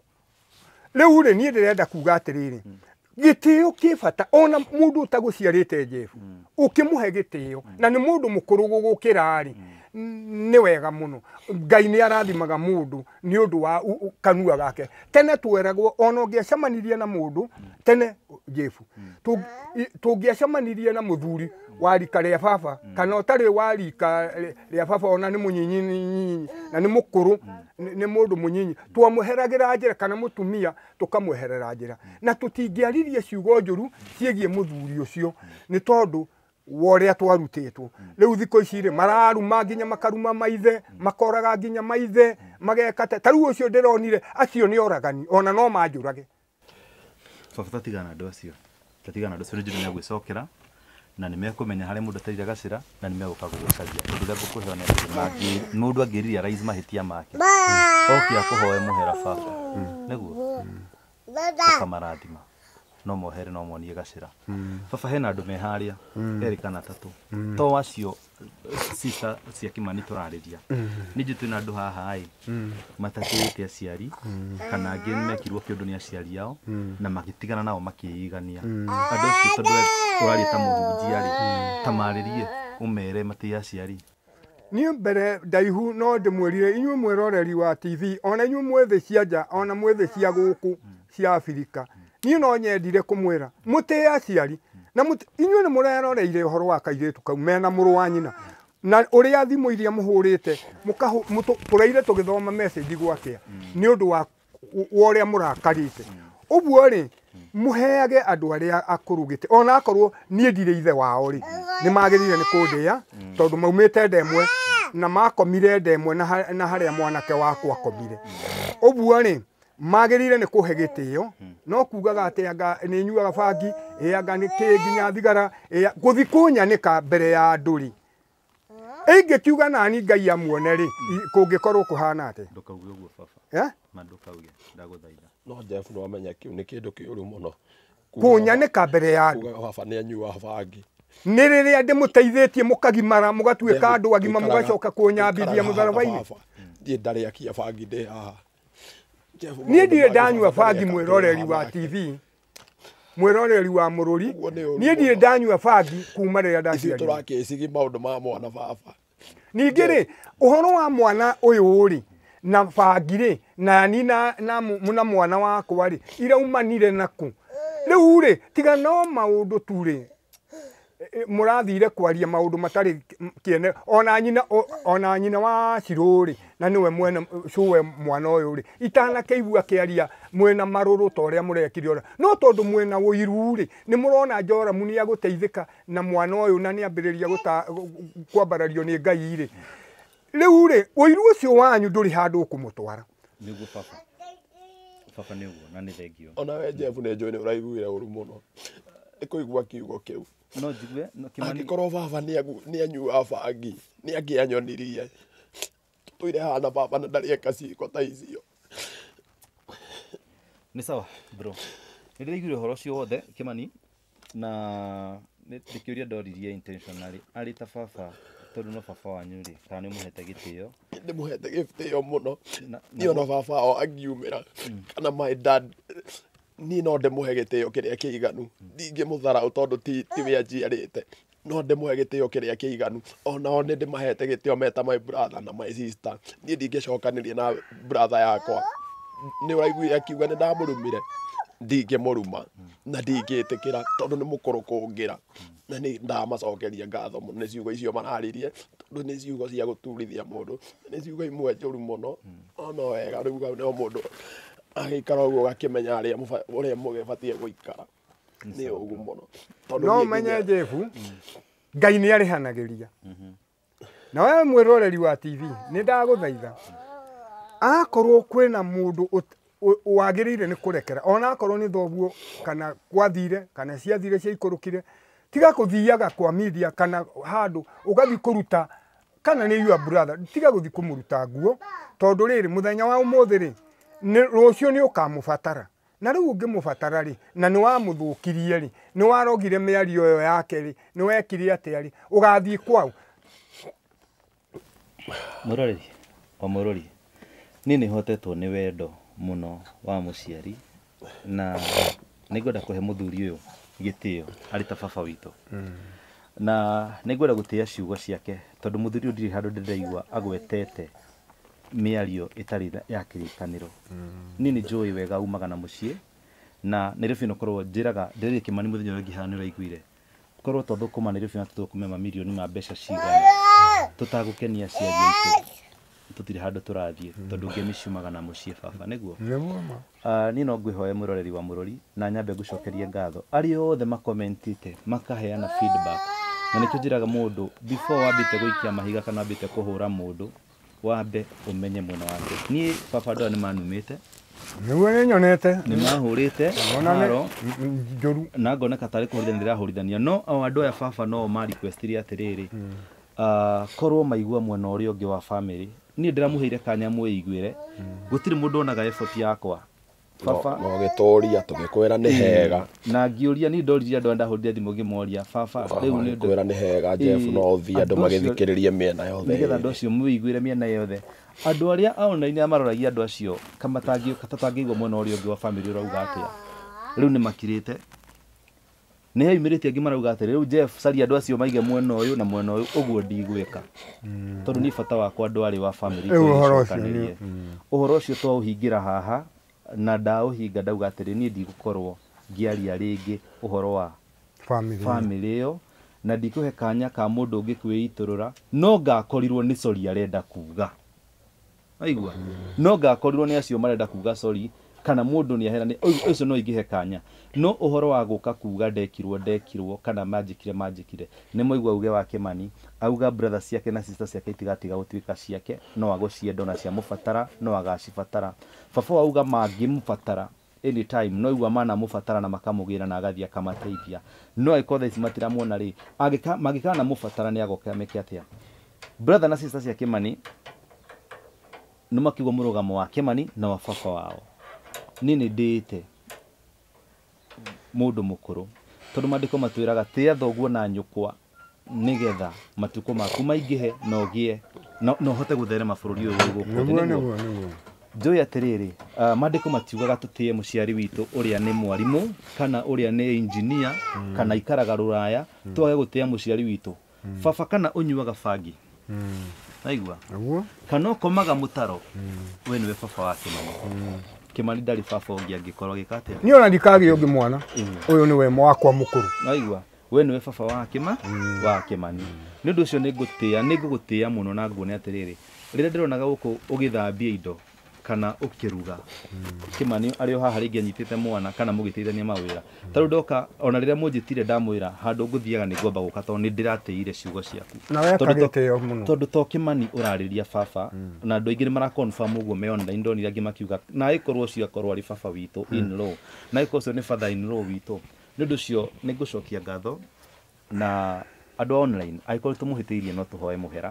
Rĩu rĩ niĩ ndĩrenda kuga atĩrĩrĩ gĩtĩo kĩbata ona mũndũ ũtagũciarĩte Jeff ũkĩmũhe gĩtĩo na nĩ mũndũ mũkũrũ gũgũkĩra rĩ nĩ wega mũno. Ngai nĩ arathimaga mũndũ nĩ ũndũ wa kanua gake. Tene tweragwo ona ũngĩacemanirie na mũndũ tene Jeff tũngĩacemanirie na mũthuri wa rika rĩa baba kana ũtarĩ wa rika rĩa baba ona nĩ mũnyinyi na nĩ mũkũrũ nĩ mũndũ mũnyinyi twamũheragĩra njĩra kana mũtumia tũkamweherera njĩra na tũtingĩaririe ciugo njũru ciĩgiĩ mũthuri ũcio nĩ tondũ worĩa twarutĩtwo. Rĩu thikũ ici rĩ mararuma nginya makaruma maithe makoraga nginya maithe magekate tarĩu ũcio ndĩronire acio nĩ oragani ona no manjũrage. Baba tatigana andũ acio tatigana andũ acio nĩ njũru nĩagwĩcokera na nĩ mekũmenya harĩa mũndũ atarire gacĩra na nĩ megũka gũgũcaria ũndũ ũrĩa ngũkũhe ona atĩ mũndũ angĩrĩria rais mahĩtia make okia kũhoe mũhera baba nĩguo ũkamarathima no mohere no monie gacĩra. Baba hena andũ me harĩa erĩ kana atatũ to acio sister cia Kimani tũrarĩria nĩ njũĩ twĩna andũ haha ĩ matakĩrĩte aciari kana angĩ mekirwo kĩũndũ nĩ aciari ao na magĩtigana nao makĩigania. Andũ acio tondũ ũraria ta mũhunjia rĩ tamarĩrie ũmere matĩ aciari. Niĩ mbere ndaihu no ndĩmwĩrire inyuĩ mwĩroreri wa T V ona inyuĩ mwĩthĩ cia nja ona mwĩthĩ cia gũkũ cia Afrika niĩ no nyendire kũmwĩra mũtĩe aciari na inyuĩ nĩ mũreroreire ũhoro wa kairĩtu kau mena mũrũ wa nyina na ũrĩa thimũ iria mũhũrĩte tũraire tũgĩthoma message gwakĩa nĩ ũndũ wa ũrĩa mũrakarĩte ũguo rĩ mũheage andũ arĩa akũrugĩte ona akorwo niĩ ndirĩ ithe wao rĩ nĩ magĩrĩire nĩ kũndĩa tondũ maumĩte ndemwe na makomire ndemwe na harĩa mwanake wakwa akomire ũguo rĩ magĩrĩire nĩ kũhe gĩtĩo no kugaga atĩ anga nĩ nyuaga bangi anga nĩ kĩ nginya thigara gũthi kũnyanĩka mbere ya andũ rĩ ingĩkiuga nani Ngai amuone rĩ kũngĩkorwo kũhana atĩ ndũkauge ũguo baba eh ma ndũkauge ndagũthaitha no Jeff no amenya kiu nĩ kĩndũ kĩũru mũno kũnyanĩka mbere ya andũ kuga baba nĩ anyua bangi nĩ rĩrĩa ndĩmũteithĩtie mũkagimara mũgatuĩka andũ agima mũgacoka kũnyambithia mũtharaba-inĩ ndiĩ ndarĩ akia bangi ndĩ haha niĩ ndirĩ ndanyua bangi mwĩroreri wa T V mwĩroreri wa mũrũri niĩ ndirĩ ndanyua bangi kuma rĩrĩa ndaciarirwo tũrakĩcigi maũndũ ma mwana baba ningĩ rĩ ũhoro wa mwana ũyũ rĩ na bangi rĩ na ni na na mwana wakwa rĩ iraumanire naku rĩu rĩ tiga no maũndũ tu rĩ mũrathire kwaria maũndũ matarĩ kĩene ona nyina ona nyina wa Cirũ na niwe mwene cuwe mwana ũyũ rĩ itanakĩigua kĩaria mwena marũrũ ta ũrĩa mũrekire ora no tondũ mwena ũiru rĩ nĩ mũrona Joramu nĩ agũteithĩka na mwana ũyũ na nĩ ambĩrĩria kwambarario nĩ Ngai rĩ rĩu rĩ ũiru ũcio wanyu ndũrĩ handũ ũkũmũtwara nĩguo baba baba nĩguo na nĩ thengio ona we Jeff nĩ njũĩ nĩ ũraiguire ũru mũno ĩkũigua kiugo kĩu no jigue no Kimani angĩkorwo baba nĩ anyua bangi nĩ angĩanyonirie tũire hana baba na ndarĩ eka ciĩko ta icio nĩ sawa bro nĩ ndĩraiguire ũhoro ũcio wothe Kimani na nĩ kĩũria ndoririe intentionally arĩ ta baba tondũ no baba wanyu rĩ kana nĩ mũhete gĩtĩo nĩ mũhete gĩtĩo mũno nĩ ona baba o angiumĩra kana my dad ni no ndĩmũhe gĩtĩo kĩrĩa kĩiganu ndingĩmũtharaũ tondũ ti tiwe njiarĩte no ndĩmũhe gĩtĩo kĩrĩa kĩiganu onao nĩ ndĩmahete gĩtĩo meta my brother na my sister niĩ ndingĩcokanĩria na brother yakwa nĩ ũraiguire akiuga nĩ ndamũrumire ndingĩmũruma na ndingĩtĩkĩra tondũ nĩ mũkũrũ kũngĩra na nĩ ndamacokeria ngatho mũno nĩ ciugo icio mararirie tondũ nĩ ciugo cia gũturithia mũndũ nĩ ciugo imwe njũru mũno ono wega rĩu no mũndũ agĩikara ũguo gakĩmenya arĩa ũrĩa mũgĩbatiĩ gũikara nĩ ũgu mũno no menye Jeff Ngai nĩ arĩhanagĩria na wewe mwĩroreri wa T V nĩ ndagũthaitha akorwo kwĩna mũndũ wagĩrĩire nĩ kũrekera ona akorwo nĩ thoguo kana kwathire kana ciathire cia ikũrũkire tiga kũthiaga kwa media kana handũ ũgathi kũruta kana nĩ your brother tiga gũthi kũmũruta nguo tondũ rĩrĩ mũthenya wa ũmũthĩ rĩ rũciũ nĩ ũkamũbatara na rĩu ũngĩmũbatara rĩ na nĩ wamũthũkirie rĩ nĩ warogire mĩario ĩyo yake rĩ nĩ wekire atĩa rĩ ũgathiĩ kwao mũroreri wa mũrori niĩ nĩ hotetwo nĩ wendo mũno wa mũciari na nĩngwenda kũhe mũthuri ũyũ gĩtĩo arĩ ta baba witũ na nĩngwenda gũtĩa ciugo ciake tondũ mũthuri ũyũ ndirĩ handũ ndĩraigua agwetete mĩario ĩtarĩ ya kĩrĩkanĩro niĩ nĩ njũĩ wega umaga na mũciĩ na Nairobi no korwo njĩraga ndĩrĩ Kimani mũthenya ũrĩa ngĩhana nĩ ũraiguire korwo twathũkũma Nairobi na tũthũkũme mamirioni ma mbeca cigana tũtagũkenia aciari aitũ tũtirĩ handũ tũrathiĩ tondũ ngemi ciumaga na mũciĩ baba nĩguo niĩ no ngwĩhoe mũroreri wa mũrori na nyambe ngũcokerie ngatho arĩa othe makomentite makaheana feedback na nĩkĩo njĩraga mũndũ before wambĩte gũikia mahiga kana wambĩte kũhũra mũndũ wambe ũmenye mwena wake niĩ baba andũ nĩ manumĩte nĩguo nĩ nyonete nĩ mahũrĩte haro njũru na ngoneka tarĩ kũhũrithania ndĩrahũrithania no andũ aya baba no ma requestire atĩrĩrĩ korwo maigua mwena ũrĩa ũngĩ wa family niĩ ndĩramũheire kanya mwĩiguĩre gũtirĩ mũndũ onaga effort yakwa baba no gĩtũria tũgĩkwĩra nĩ hega na ngĩũria niĩ ndoririe andũ ndahũrithia thimũ ngĩmoria baba rĩu nĩ kwĩra nĩ hega Jeff no ũthiĩ andũ magĩthikĩrĩrie mĩena yothe nĩgetha andũ acio mwĩiguĩre mĩena yothe andũ arĩa online maroragia andũ acio kamatangĩ katatangĩigua mwena ũrĩa ũngĩ wa family ũrauga atĩa rĩu nĩ makirĩte nĩ haimĩrĩtie angĩ marauga atĩ rĩu Jeff caria andũ acio maige mwena ũyũ na mwena ũyũ ũguo ndigwĩka tondũ nĩ bata wakwa andũ arĩ wa family ũhoro ũcio ũhoro ũcio twaũhingĩra haha na ndauhinga ndauga atiri ni ndigukorwo ngiaria ringi uhoro wa family family iyo na ndikuhe kanya ka mundu ungi kwiiturura no ngakorirwo ni sorry arenda kuga aigua no ngakorirwo ni acio marenda kuga sorry kana mundu ni ahera ni ucio no ingihe kanya no uhoro wa guka kuga ndekirwo ndekirwo kana majikire majikire ni moigwa uge wa Kimani auga brother ciake na sister ciake itigatiga gutwika ciake no agucienda na cia mufatara no agacibatara baba auga mangi mufatara anytime no igwa mana mufatara na makamugira na agathia kamateithia no aikotha ici matiramuona ri agika magika na mufatara ni agoka meke atia brother na sister cia Kimani no makigwa murugamo wa Kimani na wa baba wao nini ndite mundu mukuru tondu mandiko matwiraga tia thoguo na nyukwa nigetha matuko maku maingihe no gie no, no hote gutherema bururi uyu guku njoi atiriri uh, mandiko matiugaga tutie muciari witu uria ni mwarimu kana uria ni engineer mm. kana ikaraga ruraya mm. twage gutia muciari witu mm. baba kana unyuaga bangi mm. aigua aguo kana komaga mutaro mm. we niwe baba wa Kimani mm. Kimani ndari baba ungi angikorwo gikate ni ona ndikagi ungi mwana uyu ni we mwakwa mukuru aigua we niwe baba wa Kima mm. wa Kimani mm. ni ndu ucio nigutia nigugutia muno na nguone atiriri rire ndironaga guku ugithambia indo kana ukiruga mm. Kimani ario haha ringi anyitite mwana kana mugiteithania mawira mm. taru ndoka ona rire munjitire ndamwira handu nguthiaga ni ngomba guka to ni ndirateire ciugo ciaku na wekagite yo muno tondu to Kimani urariria baba mm. na andu aingi mara confirm uguo me online ndonira ngi makiuga na ikorwo cio akorwo ari baba witu mm. in law na ikorwo ni father in law witu ni ndu cio ni ngucokia ngatho na andu online aikorwo tumuhitiirie no tuhoe muhera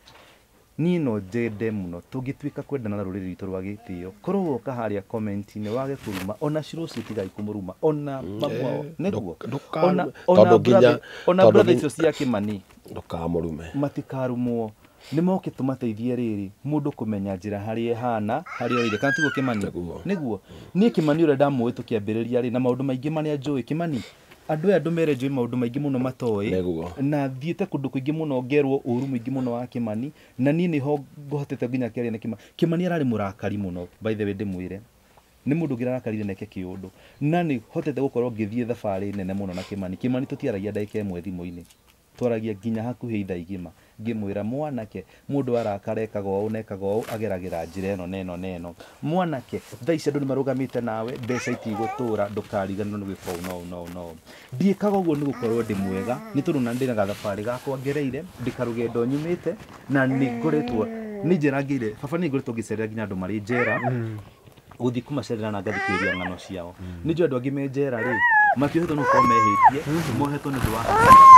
ni no jede muno tugitwika kwendana na ruriri ritu rwa gitio korwo uka haria comment ni wage kuruma ona ciruci tigai kumuruma ona mamwao neguo ona ona brother ona brother icio cia Kimani ndukamurume matikarumwo ni moke tumateithie riri mundu kumenya njira hari hana hari oire kana tigo Kimani neguo ni Kimani ure ndamuwe tukiambiriria ri na maundu maingi mania njui Kimani andu andu mere njui maundu maingi muno matoi na thiete kundu kuingi muno ngerwo uru muingi muno wa Kimani na ni ni ho ngohotete nginya kiaria na Kimani Kimani arari murakari muno by the way ndimwire ni mundu ngirakarire neke kiundu na ni hotete gukorwo ngithie thabari nene muno na Kimani Kimani tutiaragia ndaika imwe thimo-ini twaragia nginya hakuhi itha igima ngimwira mwanake mundu arakarekaga o unekaga o ageragira njira eno neno neno mwanake thaici andu ni marugamite nawe mbeca itigutura ndukariganirwo ni gwika no no no ndiikaga uguo ni gukorwo ndi mwega ni tondu na ndina gathabari gakwa ngereire ndikarugendo nyumite na ni ngoretwo ni njira ngire baba ni ngoretwo ngicerera nginya andu mari njera guthi kumacerera na ngathikiria ng'ano ciao ni njo andu angi me njera ri makiohetwo no ko mehitie mohetwo ni ndwa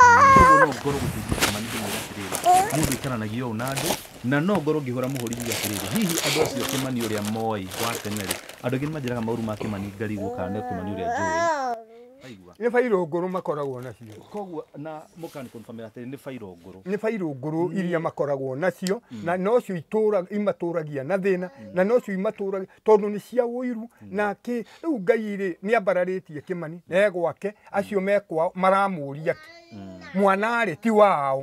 no ngoro guthithia manidi mwira mundu ikaranagia o nando na no ngoro ngihura muhuri ya kiriri hihi andu acio Kimani uria moi wa teneri andu angi manjiraga mauru ma Kimani ngari guka ne Kimani uria njui aigua ni fairo ngoro makoragwo nacio koguo na mukani confirm ati ni fairo ngoro ni fairo ngoro iria makoragwo nacio na no cio itura imaturagia na thina na no cio imaturagia tondu ni cia uiru na ki riu Ngai ri ni ambararitie Kimani na egwake acio mekwa maramuria mwana ri ti wao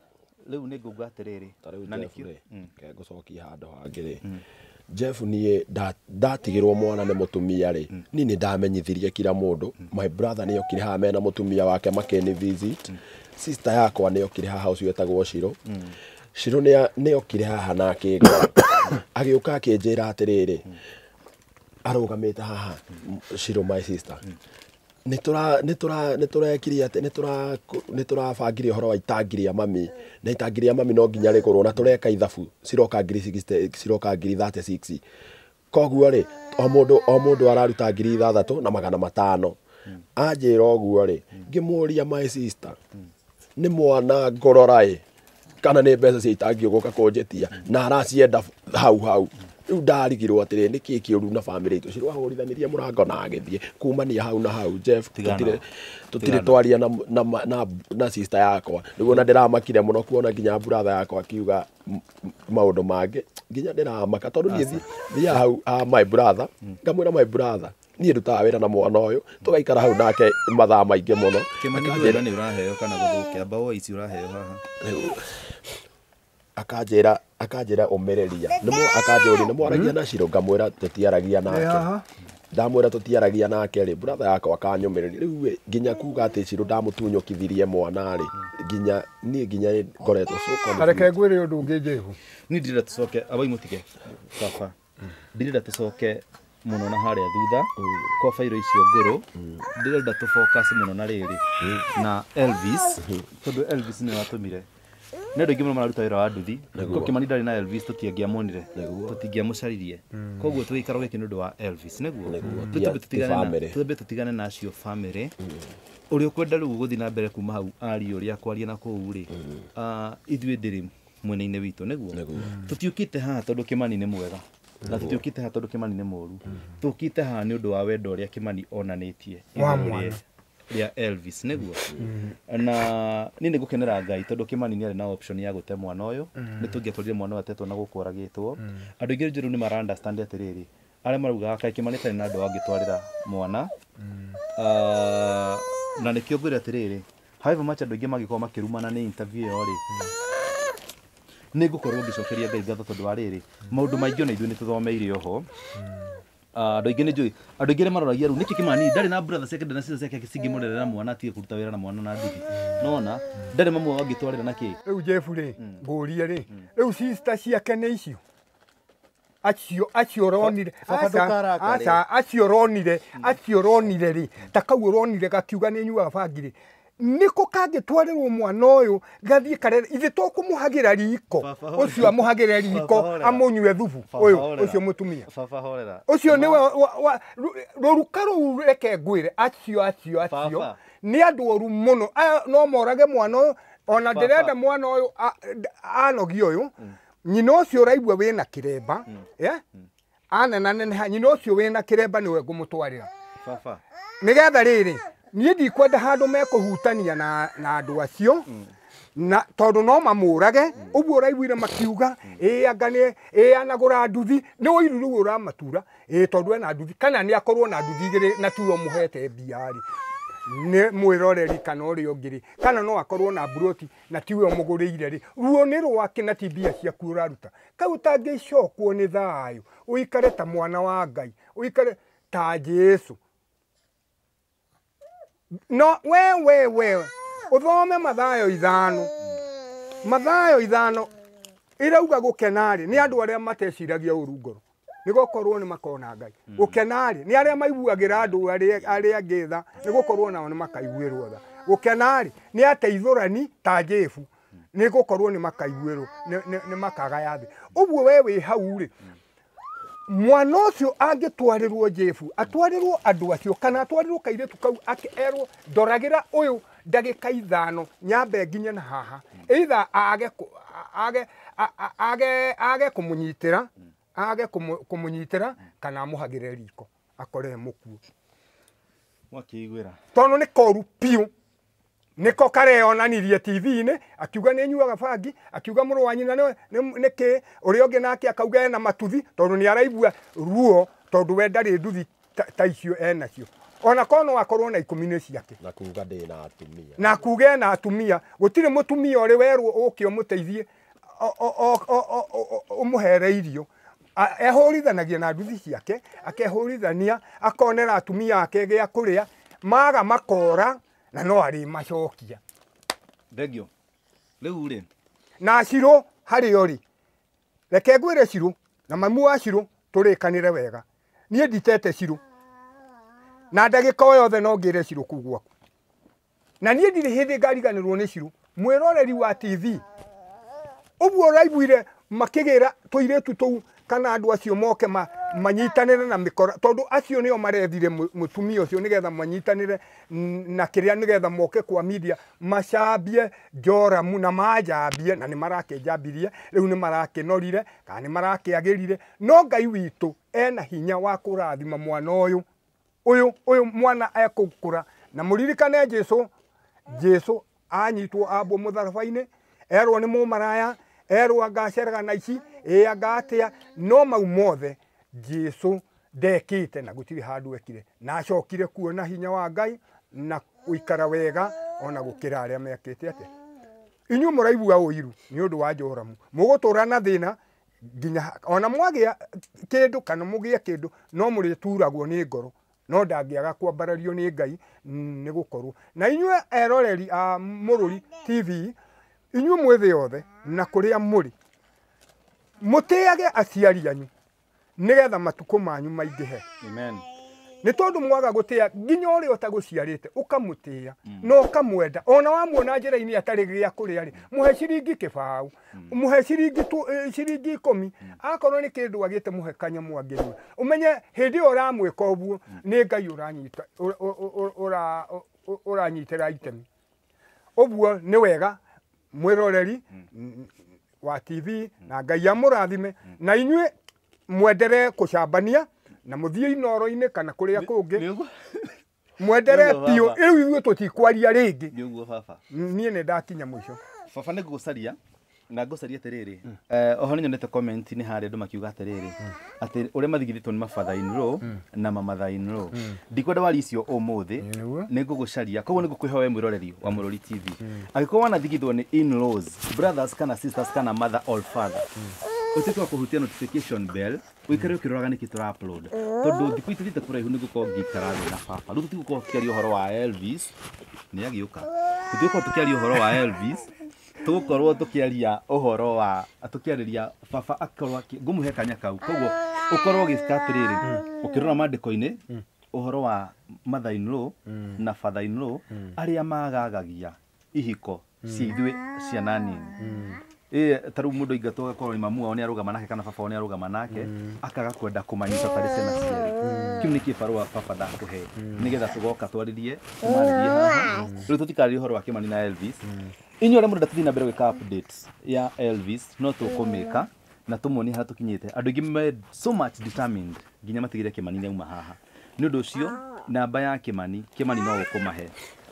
riu ni nguga atiriri na nikio ke gucokia handu hangiri Jeff nie ndatigirwo mwana ne mutumia ri ni ni ndamenyithirie kila mundu my brother ni okire ha mena mutumia wake makeni visit sister yakwa ni okire ha house yetagwo Shiro Shiro ni ni okire ha na kingo agiuka akinjira atiriri arugamite haha Shiro my sister nitura nitura niturekiri ate nitura niturabangire horo wa itangiria mami na itangiria mami no nginya rikorwo na tureka ithabu ciroka ngiri sixty ciroka ngiri thirty-six koguo ri o mundu o mundu araruta ngiri ithathatu na magana matano anjira oguo ri ngimuria my sister ni mwana ngororai kana ni mbeca cia itangio guka kunjetia na aracienda hau hau riu ndarigirwo atiri ni ki kiuru na family itu cirwa horithanirie murango na agithie kumania hau na hau Jeff tutire tutire twaria na na na, na sister yakwa niguo na ndiramakire muno kuona nginya brother yakwa akiuga maundu mangi nginya ndiramaka tondu ni thia hau a my brother ngamwira my brother ni ndutaga wira na mwana uyu tugaikara hau nake mathaa maingi muno Kimani ndwira ni uraheo kana guthukia mbawo ici uraheo haha akanjira akanjira umereria nimo akanjuri nimo aragia na Shiro ngamwira tutiaragia nake ndamwira tutiaragia nake ri brother yakwa akanyumireria riu nginya kuga ati Shiro ndamutunyukithirie mwana ri nginya ni nginya ngoretwo soko areke ngwire undu ungi Jehu ni ndira tucoke abai mutige baba ndira tucoke muno na haria thutha kwa fairo icio nguru ndira tu focus muno na riri na Elvis tondu Elvis ni watumire nendo ingi muno mararuta wira wa nduthi ko Kimani ndari na Elvis tutiangiamonire tutingiamucaririe koguo twikaro giki nundu wa Elvis neguo tutambe tutigane tutambe tutigane nacio family uri ukwenda riu guthi na mbere kuma hau ari uri akwaria na kuu ri ah ithwe ndiri mwena-ini witu neguo tutiukite haha tondu Kimani ni mwega na tutiukite haha tondu Kimani ni moru tukite haha ni undu wa wendo uria Kimani onanitie ya Elvis neguo na ni ni gukenera Ngai tondu Kimani ni ari na option ya gute mwana uyu ni tungiatwarire mwana watetwo na gukoragitwo andu ingi njiru ni mara understand atiriri aria maruga kai Kimani tari na andu angitwarira mwana ah na nikio ngwira atiriri however much andu ingi magikorwo makirumana ni interview iyo ri ni ngukorwo ngicokeria Ngai ngatho tondu wa riri maundu maingi ona ithuĩ ni tuthomeire oho andu ingi ni njui andu ingi maroragia riu niki Kimani ndari na brother second na sister yake kisingi murerera mwana atige kuruta wira na mwana na nduthi nona ndari mamu wangitwarira na ki riu Jehu ri ngurie ri riu sister ciake ni icio acio acio ronire aca aca acio ronire acio ronire ri takau ronire gakiuga ni nyuaga bangiri niko kangitwarirwo mwana uyu gathie karere ithe to kumuhagira riko ucio amuhagira riko amunywe thubu uyu ucio mutumia baba horera ucio ni ruruka ru reke ngwire acio acio acio ni andu oru muno no morage mwana uyu ona ndirenda mwana uyu anogi uyu nyina ucio raigua wina kiremba eh anena nene nyina ucio wina kiremba niwe ngumutwarira baba nigetha riri nie ndikwenda handu mekuhutania na na andu acio na tondu no mamurage uguo raiguire makiuga eh angane eh anagura nduthi ni uiru ura matura eh tondu ena nduthi kana ni akorwo na nduthi igiri na tuo muhete biari ne mwiroreri kana uri ungiri kana no akorwo na broti na tiwe muguriire ri ruo ni rwake na tibia cia kuraruta kau tangicokwo ni thayo uikare ta mwana wa Ngai uikare ta Jesu no we we we uthome Mathayo ithano Mathayo ithano irauga gukenari ni andu aria mateciragia urungoro ni gukorwo ni makona Ngai gukenari ni aria maiguagira andu aria aria ngitha ni gukorwo nao ni makaiguirwo tha gukenari ni ateithurani ta Jehu ni gukorwo ni makaiguirwo ni makaga yathi uguo we wi hau ri mwana ucio angitwarirwo Jehu atwarirwo andu acio kana atwarirwo kairetu kau akerwo ndoragira uyu ndagika ithano nyambe nginye na haha either age age age age kumunyitira age kumunyitira kana amuhagire riko akore mukuo mwakiguira tono ni koru piu niko kareonanirie T V-ini akiuga ni nyuaga bangi akiuga muru wa nyina ni ki uri onge nake akauga ena matuthi tondu ni araigua ruo tondu we ndari nduthi ta icio enacio ona kono akorwo na ikumini ciake na kuga ndi na atumia na kuga na atumia gutire mutumia uri werwo ukio muteithie umuhere irio ehorithanagia na nduthi ciake akehorithania akonera atumia ake gya kuria maga makora na no ari macokia thegio riu ri na Shiro hari ori reke ngwire Shiro na mamu wa Shiro turikanire wega nie nditete Shiro na ndagika yothe no ngire Shiro kugwa na nie ndiri hindi ngariganirwo ni Shiro mwiroreri wa T V uguo raiguire makigira tuiretu tou kana andu acio moke manyitanire na mikora tondu acio nio marethire mutumia ucio nigetha manyitanire na kiria nigetha moke kwa media macambie Joramu na majambie na ni marakenjambirie riu ni marakenorire kana ni marakiagirire no Ngai witu ena hinya wa kurathima mwana uyu uyu uyu mwana ekukura na muririkane Jesu Jesu anyitwo abo mutharabaine erwo ni mumaraya erwo agaceraga na ici e agatia no mau mothe Jesu ndekite na gutiri handu ekire na acokire kuona hinya wa Ngai na uikara wega ona gukira aria mekite ate inyu muraigua uiru ni undu wa Joramu mugutura na thina nginya ona mwagia kindu kana mugia kindu no murituragwo ni ngoro no ndangiaga kwambarario ni Ngai ni gukorwo na inyu eroreri a Mururi T V inyu mwithe yothe na kuria muri mutiage aciari anyu nigetha matuko manyu maingihe. Amen. Ni tondu mwaga gutia nginya uri utaguciarite ukamutia no ukamwenda ona wamuona njira-ini atari gia kuria ri muhe ciringi kibau muhe ciringi ciringi ikumi akorwo ni kindu agite muhe kanya mwangirwe umenye hindi uramwika uguo ni Ngai uranyita ura uranyitira itemi uguo ni wega mwiroreri wa T V na Ngai amurathime na inyue mwendere kucambania na muthie inoro-ini kana kuria kungi mwendere pio riu ithuĩ tutikwaria ringi Niguo baba. nie ni ndakinya mwisho Baba nĩ ngũcaria na ngũcaria atĩrĩrĩ eh oho nĩ nyonete comment nĩ harĩa andũ makiuga atĩrĩrĩ atĩ ũrĩa mathigithĩtwo nĩ mafather in law na mamother in law ndikwenda wari icio ũmũthĩ nĩ ngũgũcaria koguo nĩ ngũkwĩhoya we mwĩroreri wa Mururi T V angĩkorwo wanathigithwo nĩ in laws brothers kana sisters kana mother or father utuĩke wa kũhutia notification bell wikare ukiroraga niki tura upload tondu thiku itithite kuraihu ni gukorwo ngikara thĩ na baba riu tutigũkorwo tukiaria ũhoro wa Elvis nĩ agĩũka tutigũkorwo tukiaria ũhoro wa Elvis tugukorwo tukiaria ũhoro wa tukiarĩria baba akorwo ngũmũhe kanya kau koguo ukorwo ũgĩka atĩrĩrĩ ukirora mandĩko-inĩ ũhoro wa mother in law na father in law arĩa magagagia ihiko cia ithuĩ ciana nini eh taru mundu ingatoga ko ni mamu aone arugama nake kana baba aone arugama nake akaga kwenda kumanyita pale sena cieri kiu ni kibarua papa da kuhe nigetha tugoka twaririe tumaririe haha riu tutikari horo wa Kimani na Elvis inyo re mundu ndathina mbere gwika updates ya Elvis no tukumika na tumoni ha tukinyite andu ingi me so much determined nginya matigire Kimani ni uma haha ni undu ucio namba ya Kimani Kimani no ukumahe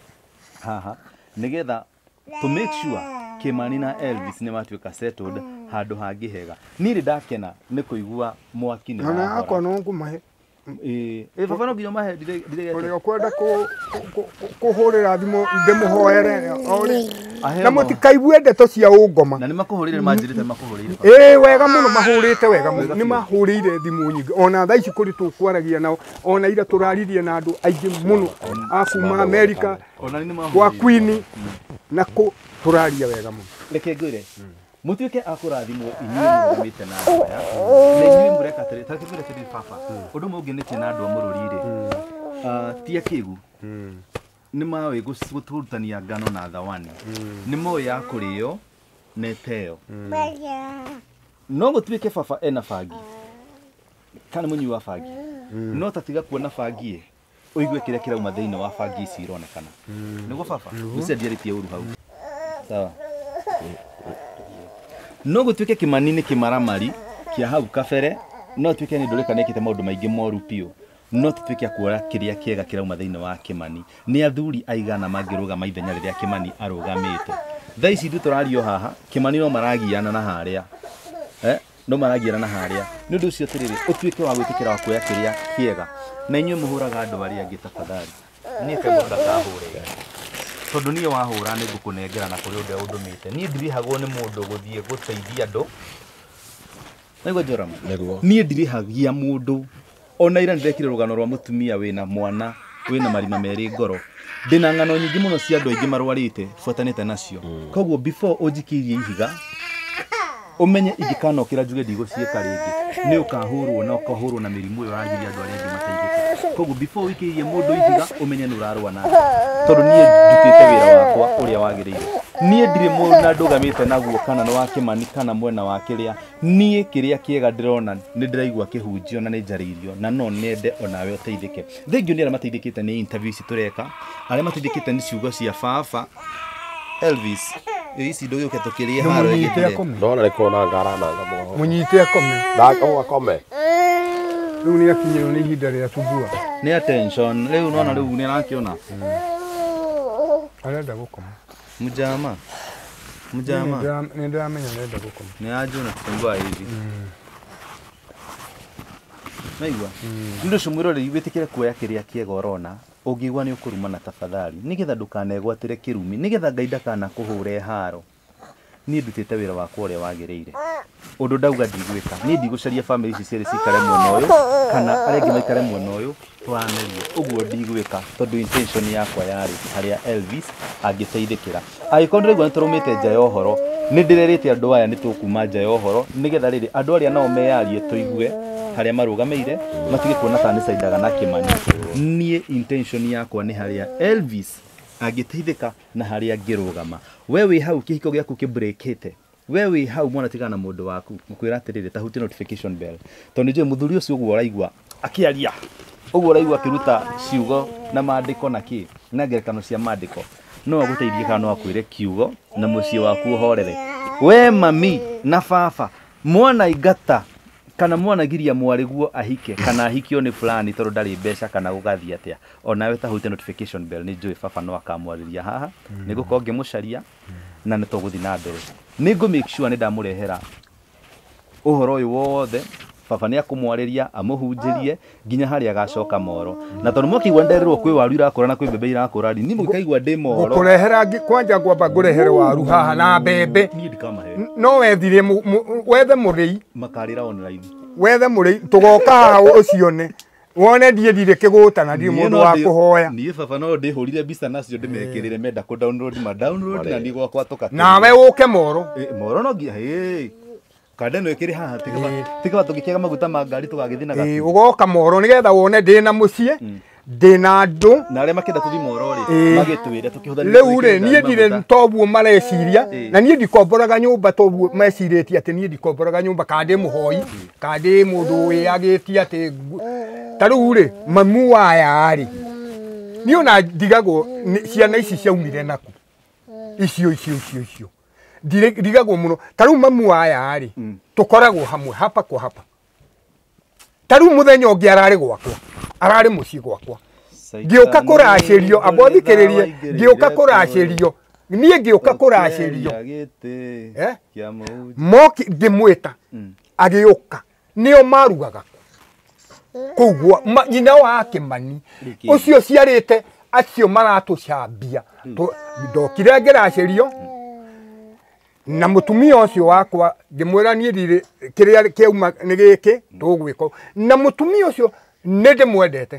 haha nigetha to make sure Kimani na Elvis ni matuika settled handu hangi hega niri ndakena ni kuigua mwaki ni na akwa no ngumahe eh eh baba no nginya mahe dire dire uri okwenda ku kuhurira thimu ndimuhoere ori na mutikaigwe ndeto cia ungoma na ni makuhurire manjirite makuhurire eh wega muno mahurite wega muno ni mahurire thimu nyingi ona thaa ici kuri tu kwaragia nao ona ira turaririe na andu aingi muno akuma America ona ni mahurire kwa Queen na ku turaria wega muno reke ngwire mutuike akurathimwo inyuĩ mũgamĩte na andũ aya na inyuĩ mũreka atĩrĩ takĩbĩre tĩrĩ baba ũndũ ũmwe ũngĩnĩtie na andũ a Mũrũri-rĩ ti akĩgu nĩ mawĩ gũtũrutania ngano na thawani nĩ moĩ ya kũrĩo na ĩteo no gũtuĩke baba ena bangi kana mũnyui wa bangi no tatiga kuona bangi ũigue kĩrĩa kĩrauma thĩinĩ wa bangi ici ironekana nĩguo baba ũcendiarĩtie ũru hau sawa no gutuike Kimani ni kimaramari kia hau kabere no tuike ni ndũrĩkanĩkĩte maũndũ maingĩ moru piũ no tutuike kuora kĩrĩa kĩega kĩrauma thĩinĩ wa Kimani ni athuri aigana mangĩrũgama ithenya rĩrĩa Kimani arũgamĩte thaa ici ithuĩ tũrario haha Kimani no maragiana na harĩa eh no maragiana na harĩa nĩ ũndũ ũcio atĩrĩrĩ ũtuĩke wa gwĩtĩkĩra wa kuoya kĩrĩa kĩega na inyuĩ mũhũraga andũ arĩa angĩ tafadhali niĩ kaimũndũ ndakahũrĩga tondu niĩ wahũra nĩ ngũkũnengera na kũrĩ ũndũ ũndũmĩte niĩ ndirĩhagwo nĩ mũndũ gũthiĩ gũteithia andũ naigua Joram niĩ ndirĩhagia mũndũ ona ira ndĩrekire rũgano rwa mũtumia wĩna mwana wĩna marima merĩ ngoro ndĩna ng'ano nyingĩ mũno cia andũ aingĩ marwarĩte buatanĩte nacio koguo before ũnjikirie ihiga umenye ingĩkanokĩra njuge ndigũciĩka rĩngĩ nĩ ũkahũrwo na ũkahũrwo na mĩrimũ ĩyo yagiria andũ arĩa angĩ mateithĩke koguo before wĩkĩirie mũndũ ihiga umenye nĩ ũrarũa nake tondũ niĩ ndutĩte wĩra wakwa ũrĩa wagĩrĩire niĩ ndirĩ mũndũ ndũgamĩte naguo kana nĩ wa Kimani kana mwena wa kĩrĩa niĩ kĩrĩa kĩega ndĩrona nĩ ndĩraigua kĩhunjio na nĩ njarĩirio na no nende onawe ũteithĩke thengio nĩ arĩa mateithĩkĩte nĩ interview ici tũreka arĩa mateithĩkĩte nĩ ciugo cia baba Elvis ici ndũgĩũke tũkĩrĩe haro ĩgĩtire ndona rĩko na ngara na ngamo munyite akome ndako akome riu nĩ akinyĩrwo nĩ ihinda rĩa tubua nĩ attention rĩu nona rĩu nĩ arakĩona arenda gũkoma mjama mjama nĩ ndĩramenya arenda gũkoma nĩ anjona tũngwa hivi naigua ndio cumwĩroreri wĩtĩkĩre kuoya kĩrĩa kĩega ũrona ũngĩigua nĩ ũkũruma na tafadhali nigetha ndũkanegwatĩre kĩrumi nigetha Ngai ndakana kũhũre haro niĩ ndutĩte wĩra wakwa ũrĩa wagĩrĩire ũndũ ndauga ndigwĩka niĩ ndigũcaria family ici cierĩ cikare mwena ũyũ kana arĩa angĩ maikare mwena ũyũ twaranĩrie ũguo ndigwĩka tondũ intention yakwa yarĩ harĩa Elvis angĩteithĩkĩra angĩkorwo ndĩraigua nĩtũrũmĩte nja ya ũhoro nĩ ndĩrerĩte andũ aya nĩtũkuma nja ya ũhoro nĩgetha rĩrĩ andũ arĩa nao meyarie tũigue harĩa marũgamĩire matige kuona ta nĩcaindaga na Kĩmani niĩ intention yakwa nĩ harĩa Elvis angĩteithĩka na harĩa ngĩrũgama we wĩ hau kĩhiko gĩaku kĩbreakĩte we wĩ hau mwana tigana na mũndũ waku mũkwĩra atĩrĩrĩ ta hutie notification bell tondũ nĩnjũĩ mũthuri ũcio ũguo ũraigua akĩaria ũguo ũraigua akĩruta ciugo na maandĩko na kĩ na ngerekano cia maandĩko no agũteithie kana no akwĩre kiugo na mũciĩ waku ũhorere we mami na baba mwana ingata kana mwana giria mwariguo ahike kana ahikio nĩ fulani tondũ ndarĩ mbeca kana gũgathiĩ atĩa onawe ta hutie notification bell nĩ njũĩ baba no akamwarĩria haha nĩ gũkorwo ngĩmũcaria na nĩ tũgũthiĩ na mbere nĩ ngũ make sure nĩ ndamũrehera ũhoro ũyũ wothe baba nĩ akũmwarĩria amũhunjĩrie nginya harĩa agacoka Moro na tondũ mũkĩigua ndererwo kwĩ waru irakũra na kwĩ mbembe irakũra ri niĩ mũkaigua ndĩ Moro gũkũrehera kwanja ngwamba ngũrehere waru haha na mbembe niĩ ndikamahe no wethire wethe mũrĩi makarĩra online wethe mũrĩi tũgoka haha ũcione wone ndiethire kĩgũta na ndirĩ mũndũ wa kũhoya niĩ baba no ndĩhũrire mbica nacio ndĩmekĩrĩre menda kũ download ma download na niĩ gwakwa tũka nawe ũke Moro Moro no ngia hĩ kande no ĩkĩrĩ haha tiga tũgĩkĩaga maguta ma ngari tũgagĩthiĩ na ĩ ũgoka Moro nĩgetha wone ndĩ na mũciĩ ndĩ na andũ na arĩa makĩenda tũthiĩ Moro rĩ magĩtwĩre tũkĩhũthĩra rĩu rĩ niĩ ndirĩ toguo mareciria na niĩ ndikomboraga nyũmba toguo mecirĩtie atĩ niĩ ndikomboraga nyũmba kana ndĩ mũhoi kana ndĩ mũndũ wĩagĩtie atĩ ta rĩu rĩ mamu waya rĩ niĩ ona ndigagwo ciana ici ciaumire naku icio icio icio icio ndigagwo mũno ta rĩu mamu waya rĩ tũkoragwo hamwe hapa kwa hapa ta rĩu mũthenya ũngĩ ararĩ gwakwa ararĩ mũciĩ gwakwa ngĩũka kũracĩrio amba thikĩrĩrie ngĩũka kũracĩrio niĩ ngĩũka kũracĩrio moki ngĩmwĩta agĩũka nĩo marugaga kũu nyina wa Kĩmani ũcio ciarĩte acio maratũcambia ndokire ngĩracĩrio na mũtumia ũcio wakwa ngĩmwĩra niĩ ndirĩ kĩrĩa kĩauma nĩ gĩkĩ tũgwĩka na mũtumia ũcio nĩ ndĩmwendete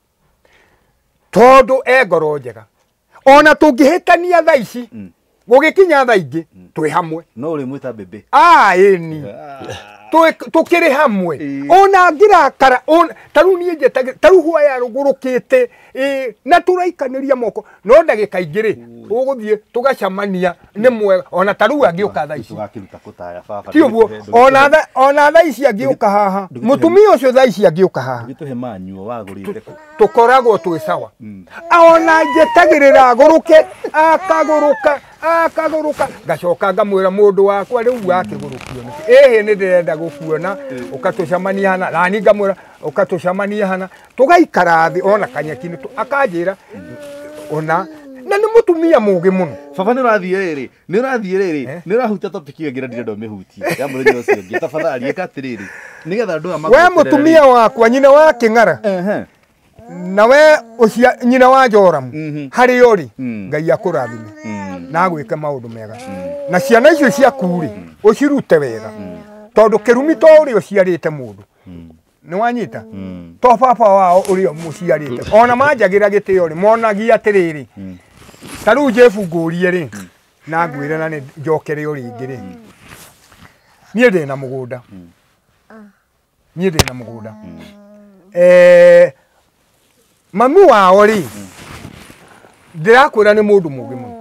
tondũ e ngoro njega ona tũngĩhĩtania thaa ici gũgĩkinya thaa ingĩ twĩ hamwe no ũrĩ mwĩta bebe ah ĩni tũkĩrĩ hamwe ona ngĩrakara ta rĩu niĩ njĩtagĩra ta rĩu hwaya rũgũrũkĩte na tũraikanĩria moko no ndagĩka ingĩ rĩ tũgũthiĩ tũgacamania nĩ mwega ona ta rĩu angĩũka thaa ici ti ũguo ona thaa ici angĩũka haha mũtumia ũcio thaa ici angĩũka haha tũkoragwo twĩ sawa ona njĩtagĩrĩra agũrũke akagũrũka akagũrũka ngacoka ngamwĩra mũndũ wakwa rĩu wakĩgũrũkio ĩhĩ nĩ ndĩrenda gũkuona ũkatũcamania hana na niĩ ngamwĩra ũkatũcamania hana tũgaikara thĩ ona kanyeki akanjĩra ona na nĩ mũtumia mũgĩ mũno baba nĩ ũrathiĩ rĩrĩ nĩ ũrathiĩ rĩrĩ nĩ ũrahutia topic ĩyo ngira ndirenda ũmĩhutie ya mũthenya ũcio ũngĩ tafadhali ĩka atĩrĩrĩ nĩgetha andũ aya we mũtumia wakwa nyina wa Kĩng'ara na we ũcia nyina wa Joramu harĩ ũrĩ Ngai akũrathime na gwĩka maũndũ mega na ciana icio ciaku rĩ ũcirute wega tondũ kĩrumi to ũrĩa ũciarĩte mũndũ nĩ wanyita to baba wao ũrĩa mũciarĩte ona manjagĩra gĩtĩo rĩ monagia atĩrĩrĩ ta rĩu Jefu ngũrie rĩ na ngwĩre na nĩ njokere o rĩngĩ rĩ niĩ ndĩ na mũgũnda niĩ ndĩ na mũgũnda eh mamu wao rĩ ndĩrakwĩra nĩ mũndũ mũgĩ mũno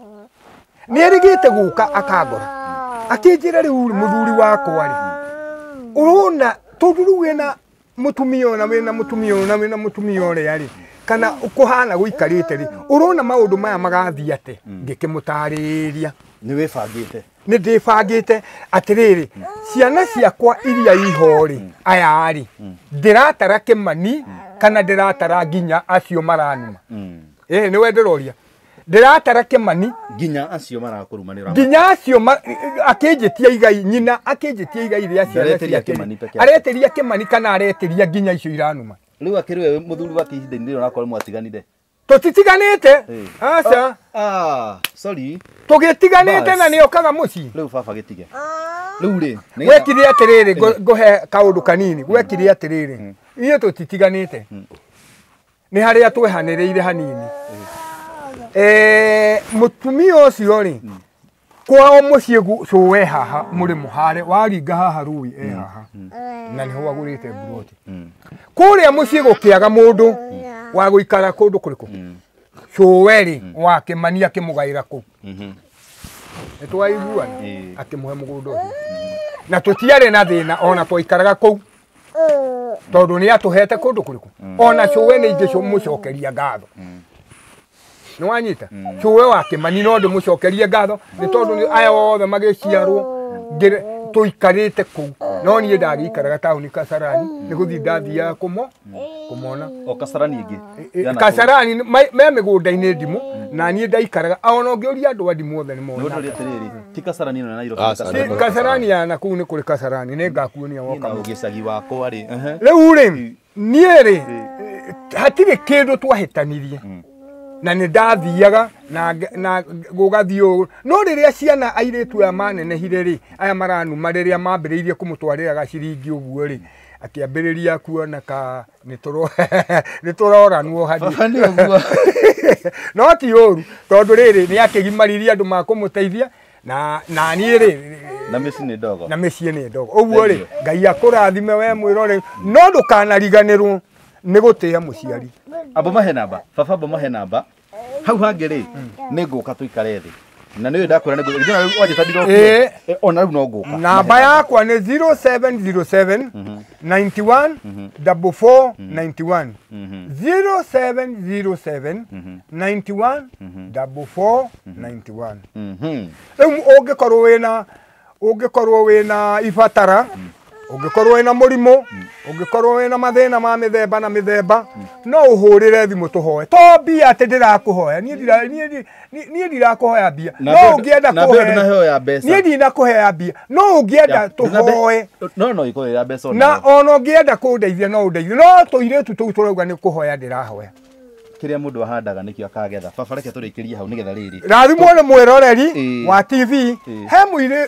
nĩ erĩgĩte gũka akangora akĩnjĩra rĩu mũthuri wakwa rĩ ũrona tondũ rĩu wĩna mũtumia ona wĩna mũtumia ona wĩna mũtumia ũrĩa rĩ kana ũkũhana gũikarĩte rĩ ũrona maũndũ maya magathiĩ atĩ ngĩkĩmũtarĩria nĩ wĩbangĩte nĩ ndĩbangĩte atĩrĩrĩ ciana ciakwa iria iho rĩ aya rĩ ndĩratara Kĩmani kana ndĩratara nginya acio maranuma eh nĩ we ndĩroria ndĩratara Kĩmani nginya acio marakũrumanĩra nginya acio akĩnjĩtia igai nyina akĩnjĩtia igai rĩa ciana ciake areteria Kĩmani kana areteria nginya icio iranuma rĩu akĩrĩ we mũthuri wa kĩhinda-inĩ rĩu nakorwo mwatiganire tutitiganite Eh. aca Ah, sorry. tugitiganite Bas. na nä okaga må ciä Rĩu baba gĩtige. Rĩu rĩ. nĩgetha- gwekire atä rä rä ngå he kaå ndå kanini gwekire atä rä rä ithuä tå titiganä te nä harä a twehanä rä ire hanini må tumia å cio rä kwao må ciä cå we haha må rä må hare waringa haha rå e haha na nä ho agå rä te mburoti kå rä a må ciä gå kä aga må ndå wa gå ikara kå ndå kå rä kå cå we rä wakä mani akä må gaä ra kå Mhm. nä twaiguana Ĩĩ. akä må he må gå ndå å na tå tiarä na thä na ona twaikaraga kå u tondå nä atå hete kå ndå kå rä kå ona cå we nä ingä må cokeria ngatho nä wanyita cå we wakä mani no ndä må cokerie ngatho nä tondå aya othe magä ciarwo tå ikarä te kå u no niä ndagä ikaraga taåni Kasarani nä gå thiä ndathiaga kå mo kå mona O Kasarani ĩngĩ. Yana kũu. Kasarani me mä gå ndainä ndimå na niä ndaikaraga ona å ngä å ria andå a ndimå othe nä Nĩ mona ũndũ ũrĩa atĩrĩrĩ, ti Kasarani ĩno ya Nairobi, Ah, nĩ Kasarani. Kasarani. Kasarani ya na kå u nä kå rä Kasarani nä ngakuonia Niĩ woka na ũgĩcagi wakwa rĩ. ehe. rä u rä niä rä hatirä kä ndå twahätanirie na nä ndathiaga na gå gathiä å no rä rä a ciana airä tu aya manenehire rä aya maranuma rä rä a mambä rä irie kå må twarä ra gaciringi å guo rä akä ambä rä ria kuona ka nä tå roranwo Baba nĩ ũguo. no ti å ru tondå rä rä nä akä gimaririe andå makå må teithia na na niä rä Na mĩci nĩ ndogo. na mä ciä nä ndogo å guo rä ngai akå rathime we mwä rore no ndå kanariganä rwo nä gå tä a må ciari Amba mahe namba. Baba amba mahe namba. Hau hangĩ rĩ, nĩ ngũka tũikare thĩ. Na nĩ ũyũ ndakwĩra nĩ ngũka. Nginya wanjĩta ndirokire. Ĩĩ. Ona rĩu no ngũka. namba yakwa nä zero seven zero seven ninety one double four ninety one zero seven zero seven ninety one double four ninety one Mhm. rä u å ngä korwo wä na å ngä korwo wä na ibatara å ngä korwo wä na må rimå å ngä korwo wä na mathä na ma mä themba na mä themba no å hå rä re thimå tå hoe to mbia atä ndä rakå hoya niä ndirakå hoya mbia no Na å ngä enda na mbere ndinaheoya mbeca. niä ndinakå hea mbia no å ngä enda tå hoe No no ikorera mbeca ona. na ona å ngä enda kå ndeithia no å ndeithia no tå irä tu tå u tå rauga nä kå hoya ndä rahoya Kĩrĩa mũndũ ahandaga nĩkĩo akagetha. Baba reke tũrĩkĩrie hau nĩgetha rĩrĩ. rathimwo nä mwä roreri Ĩĩ. wa T V Ĩĩ. he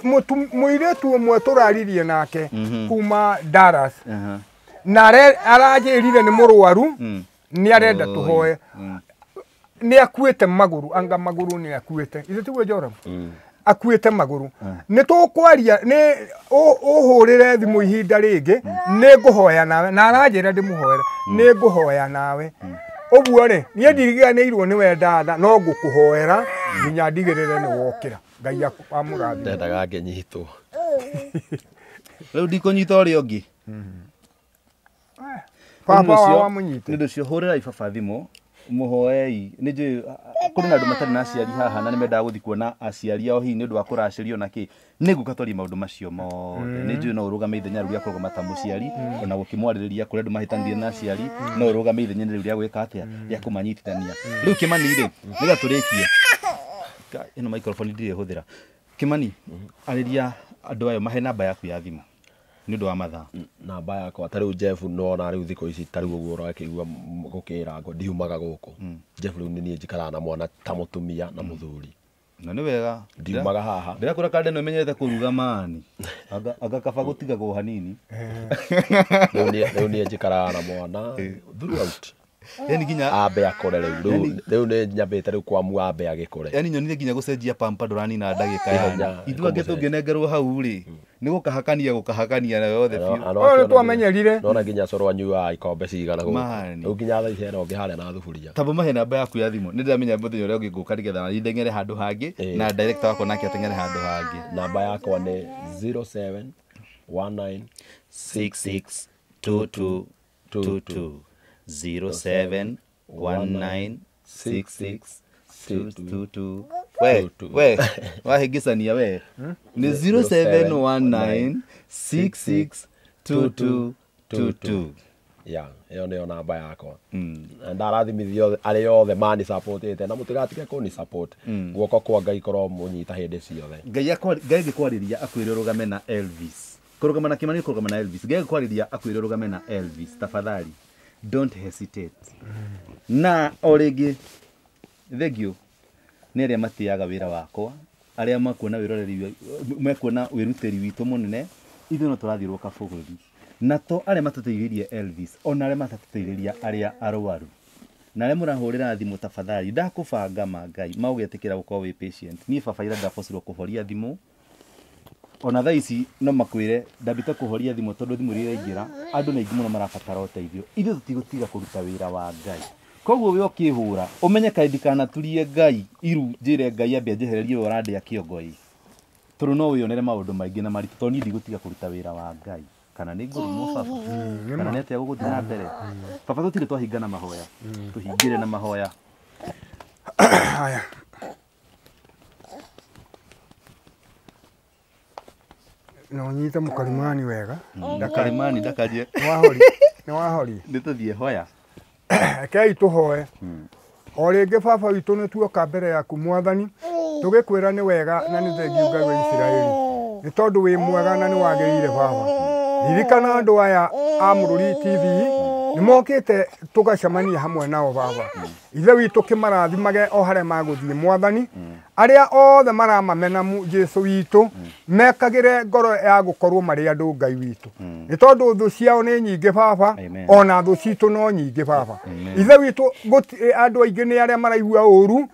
må irä tu å mwe tå raririe nake Mhm. kuma Dallas Aha. na aranjä rire nä må rwaru Mm. nä arenda tå hoe Mm. nä akuä te magå ru anga magå ru nä akuä te ithe tiguo Joram akuä te magå ru nä tå kwaria nä å hå rä re thimå ihinda rä ngä nä ngå hoya nawe na aranjä ra ndä må hoere nä ngå hoya nawe å guo rä niä ndiriganä irwo nä wendatha no ngå kå hoera nginya ndigä rä re nä wokä ra ngai amå rathime ndendaga ngä nyitwo Rĩu ndikũnyita ũrĩa ũngĩ. baba Ũndũ wa ũcio- wa må nyite nĩ ũndũ ũcio hũrĩrai baba thimũ mũhoei nĩ njũĩ kũrĩ na andũ matarĩ na aciari haha na nĩ mendaga gũthiĩ kuona aciari ao hihi nĩ ũndũ wa kũracĩrio na kĩ nĩ ngũka twarie maũndũ macio mothe nĩ njũĩ no ũrũgame ithenya rĩu rĩa kũrũgama ta mũciari ona gũkĩmwarĩrĩria kũrĩ andũ mahĩtanire na aciari no ũrũgame ithenya rĩu rĩa gwĩka atĩa rĩa kũmanyitithania rĩu Kĩmani rĩ nĩgetha tũrĩkie Ka- ĩno microphone ndirĩ hũthĩra Kĩmani arĩria andũ aya mahe namba yaku ya thimũ nĩ ũndũ wa mathaa namba yakwa ta rĩu Jeff nona rĩu thikũ ici ta rĩu ũguo ũrakĩigua gũkĩrangwo ndiumaga gũkũ Jeff rĩu nĩ niĩ njikaraga na mwana ta mũtumia na mũthuri na nĩ wega ndiumaga haha ndĩrakũra kanda ĩno ĩmenyerete kũruga mani anga anga kaba gũtigagwo hanini rĩu niĩ rĩu niĩ njikaraga na mwana throughout yani nginya ambe akore rĩu rĩu rĩu nĩ nyambĩte rĩu kwamu ambe agĩkore yani nyonire nginya gũcenjia pampa ndũranina ndagĩka Ihenya, yani ithuĩ angĩ tũngĩnengerwo hau rĩ nĩ gũkahakania gũkahakania na yothe biũ Ũyũ nĩ twamenyerire. nona nginya coro anyuaga ikombe cigana gũkũ Mani. rĩu nginya thaa ici hena ũngĩ harĩa na thuburia tamba mahe namba yaku ya thimũ nĩ ndĩramenya mũthenya ũrĩa ũngĩ ngũka nĩgetha ndeng'ere handũ hangĩ Ĩĩ. na director wakwa nake ateng'ere handũ hangĩ namba yakwa nĩ zero seven one nine six six two two two two zero seven one nine six six two two two we we wahĩngĩcania we nĩ zero seven one nine six six two two two two ya ĩyo nĩyo namba yakwa Mm. Na ndarathimithio arĩ othe mani support-ĩte na mũtigatige kũni support guoko kwa Ngai korwo mũnyita hĩndĩ ciothe Ngai akwa- Ngai agĩkwarĩria akwĩre ũrũgame na Elvis kũrũgama na Kĩmani kũrũgama na Elvis Ngai agĩkwarĩria akwĩre ũrũgame na Elvis tafadhali don't hesitate na origi thegio nä arä a matiaga wä ra wakwa arä a makuona wä roreri mekuona wä ruteri witå må nene ithuä no tå rathiä ka bå na to arä a matå teithä rie Elvis ona arä a matatå teithä ria arä a arwaru na arä a må rahå rä ra thimå tafadhali ndakå banga mangai maå tä kä ra gå korwo wä patient niä baba ira ndabocirwo kå horia thimå ona thaa ici no makwire ndambite kå horia thimå tondå thimå rä raingä ra andå naingä må no marabatara ũteithio ithuĩ tũtigå tiga kå ruta wä ra wa Ngai koguo we å kä hå ra å menye kaä ndikanaturie Ngai iru njä re Ngai ambia njehererie we ũrandĩa kĩongo tondå no wä onere maå ndå maingä na maritũ tondå niĩ ndigå tiga kå ruta wä ra wa Ngai kana nä ngå rå baba kana nä atä gå gå thiä na mbere baba tå tirä twahinga na mahoya tå hingä re na mahoya haya no nyita mũkarimani wega ndakarimani ndakarie wahori nĩ wahori nĩ tũthiĩ hoya kei tũhoe o rĩngĩ baba witũ nĩ tuoka mbere yaku mwathani tũgĩkwĩra nĩ wega na nĩ thengiũ Ngai wa Isiraeli nĩ tondũ wĩ mwega na nĩ wagĩrĩire baba ririkana andũ aya a Mũrũri T V nĩ mokĩte tũgacemania hamwe nao baba ithe witũ kĩmarathimage o harĩa magũthiĩ mwathani arĩa othe maramamena Jesu witũ mekagĩre ngoro ya gũkorwo marĩ andũ Ngai witũ nĩ tondũ thũ ciao nĩ nyingĩ baba ona thũ citũ no nyingĩ baba ithe witũ andũ aingĩ nĩ arĩa maraigua ũru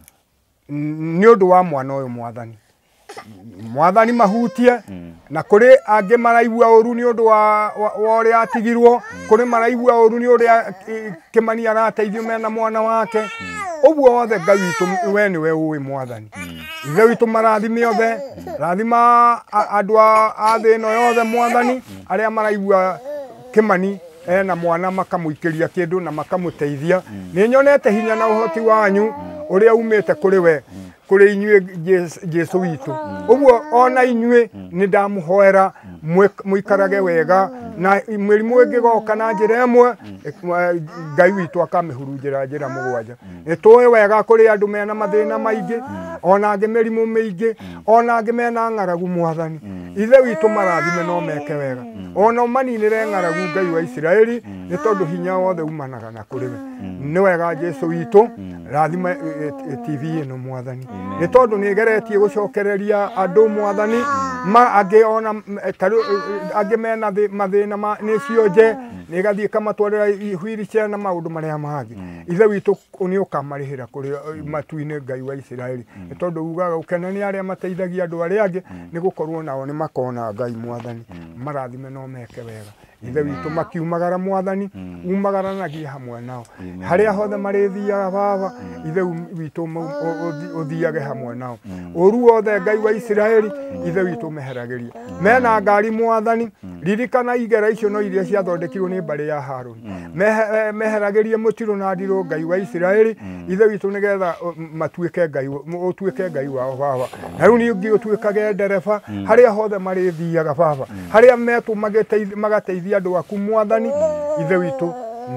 nĩ ũndũ wa mwana ũyũ mwathani mwathani mahutie na kuri angĩ maraigua ũru nĩ ũndũ wa ũrĩa atigirwo kuri maraigua ũru nĩ ũrĩa Kĩmani arateithio mena mwana wake ũguo othe Ngai witũ we nĩwe ũĩ mwathani ithe witũ marathime othe rathima andũ a thĩ ĩno yothe mwathani arĩa maraigua Kĩmani ena mwana makamũikĩria kĩndũ na makamũteithia nĩ nyonete hinya na ũhoti wanyu ũrĩa umĩte kũrĩ we kũrĩ inyuĩ Jesu witũ ũguo ona inyuĩ nĩ ndamũhoera mũikarage wega na mĩrimũ ĩngĩgoka na njĩra ĩmwe Ngai witũ akamĩhurunjĩra njĩra mũgwanja nĩ tũĩ wega kũrĩ andũ mena mathĩna maingĩ ona angĩ mĩrimũ mĩingĩ ona angĩ mena ng'aragu mwathani ithe witũ marathime no meke wega ona ũmaninĩre ng'aragu Ngai wa Isiraeli nĩ tondũ hinya wothe umanaga na kũrĩ we nĩ wega Jesu witũ rathima T V ĩno mwathani nĩ tondũ nĩ geretie gũcokereria andũ mwathani ma angĩ ona angĩ mena mathĩna nĩ cionje nĩ gathiĩ kamatwarĩra wheelchair na maũndũ marĩa mangĩ ithe witũ nĩ ũkamarĩhĩra kũrĩ matu-inĩ Ngai wa Isiraeli nĩ tondũ ugaga ũkenania arĩa mateithagia andũ arĩa angĩ nĩ gũkorwo nao nĩ makona Ngai mwathani marathime no meke wega ithe witũ makiumagara mwathani umagaranagia hamwe nao harĩa hothe marĩthiaga baba ithe witũ ũthiage hamwe nao ũru wothe Ngai wa Isiraeli ithe witũ meheragĩria mena ngari mwathani ririkana igera icio no iria ciathondekirwo nĩ mbarĩ ya Harũni meheragĩrie mũtiro na ndirũ Ngai wa Isiraeli ithe witũ nĩgetha matuĩke Ngai ũtuĩke Ngai wao baba na rĩu ningĩ ũtuĩkage ndereba harĩa hothe marĩthiaga baba harĩa metũ magateithia andũ aku mwathani ithe witũ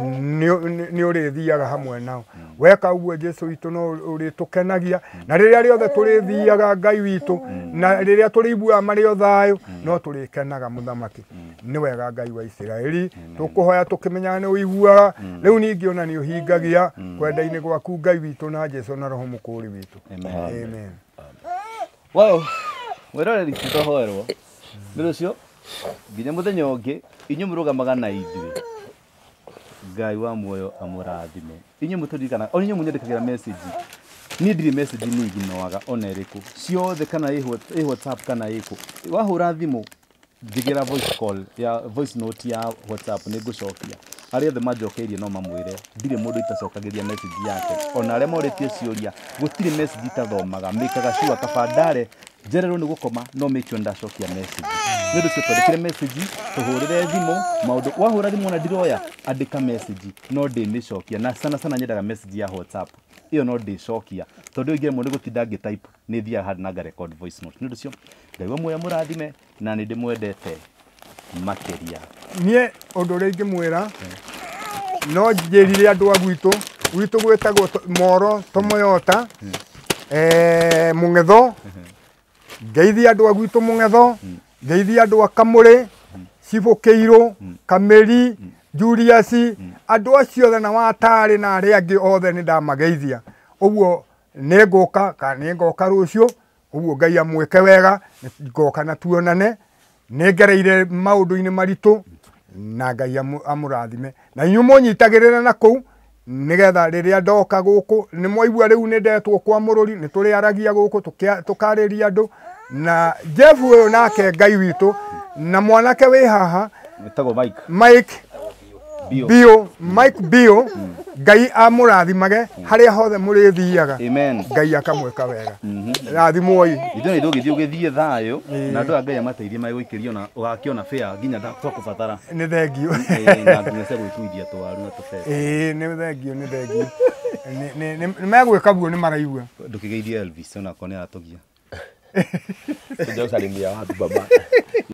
nĩ ũrĩthiaga hamwe nao weka ũguo Jesu witũ no ũrĩtũkenagia na rĩrĩa rĩothe tũrĩthiaga Ngai witũ na rĩrĩa tũrĩiguaga marĩ o thayũ no tũrĩkenaga mũthamaki nĩ wega Ngai wa Isiraeli tũkũhoya tũkĩmenyaga nĩ ũiguaga rĩu ningĩ ona nĩ ũhingagia kwenda-inĩ gwaku Ngai witũ na Jesu na Roho Mũkũũri witũ amen wow wĩroreri tũtohoerwo nĩ rũcio nginya mũthenya ũngĩ inyuĩ mũrũgamaga na ithuĩ Ngai wa muoyo amũrathime inyuĩ mũtũririkana o inyuĩ mũnyandĩkagĩra message niĩ ndirĩ message ningĩ noaga ona ĩrĩkũ ciothe kana ĩ WhatsApp kana ĩkũ wahũra thimũ njigĩra voice call ya voice note ya WhatsApp nĩ ngũcokia arĩa othe manjokeirie no mamwĩre ndirĩ mũndũ itacokagĩria message yake ona arĩa morĩtie ciũria gũtirĩ message itathomaga mĩkaga sure kabandare njererwo nĩ gũkoma no make sure ndacokia message nĩ ũndũ ũcio twandĩkĩre message tũhũrĩre thimũ maũndũ wahũra thimũ ona ndiroya andĩka message no ndĩmĩcokia na sana sana nyendaga message ya WhatsApp iyo no ndĩcokia tondũ ingĩ mũndũ gũtinda ngĩtype nĩ thiaga handũ na record voice note nĩ ũndũ ũcio Ngai wa muoyo mũrathime na nĩ ndĩmwendete makĩria niĩ ũndũ ũrĩa ingĩmwĩra no njĩrire andũ a gwitũ gwitũ gwĩtagwo Moro Tomoyota Mũng'etho ngeithia andũ a gwitũ Mũng'etho ngeithia andũ a Kamũrĩ Cibũ Kĩirũ Kamĩri Julius andå acio othe na Watari na arä angä othe nä ndamageithia å guo nä ngåka kana nä ngoka rå cio å guo Ngai amwä ke wega ngoka na tuonane nä ngereire maå ndå-inä maritå na Ngai amå rathime na inyuä må nyitagä rä ra na kå u nä getha rä rä a ndoka gå kå nä mwaigua rä u nä ndetwo kwa må rå ri nä tå rä aragia gå kå tå karä ria andå na Jeff å yå nake Ngai witå na mwanake wä haha Wĩtagwo Mike. Mike Bio. Bio Mike Bio Ngai amå rathimage harä a hothe må rä thiaga Amen. Ngai akamwä ka wega rathimwoi Ithuĩ nĩ ndũgĩthiĩ ũgĩthiĩ thayũ na andũ a Ngai amateithie magĩgũikĩrio na ũgakĩona bĩa nginya twakũbatara nä thengio na nginya cia gwĩkuithia tũwaru na tũbebe. ĩĩ nä thengio nä thengio nä megwä ka guo nä maraigua Ndũkĩgeithie Elvis onakorwo nĩ aratũgia. Sijausalimia watu baba.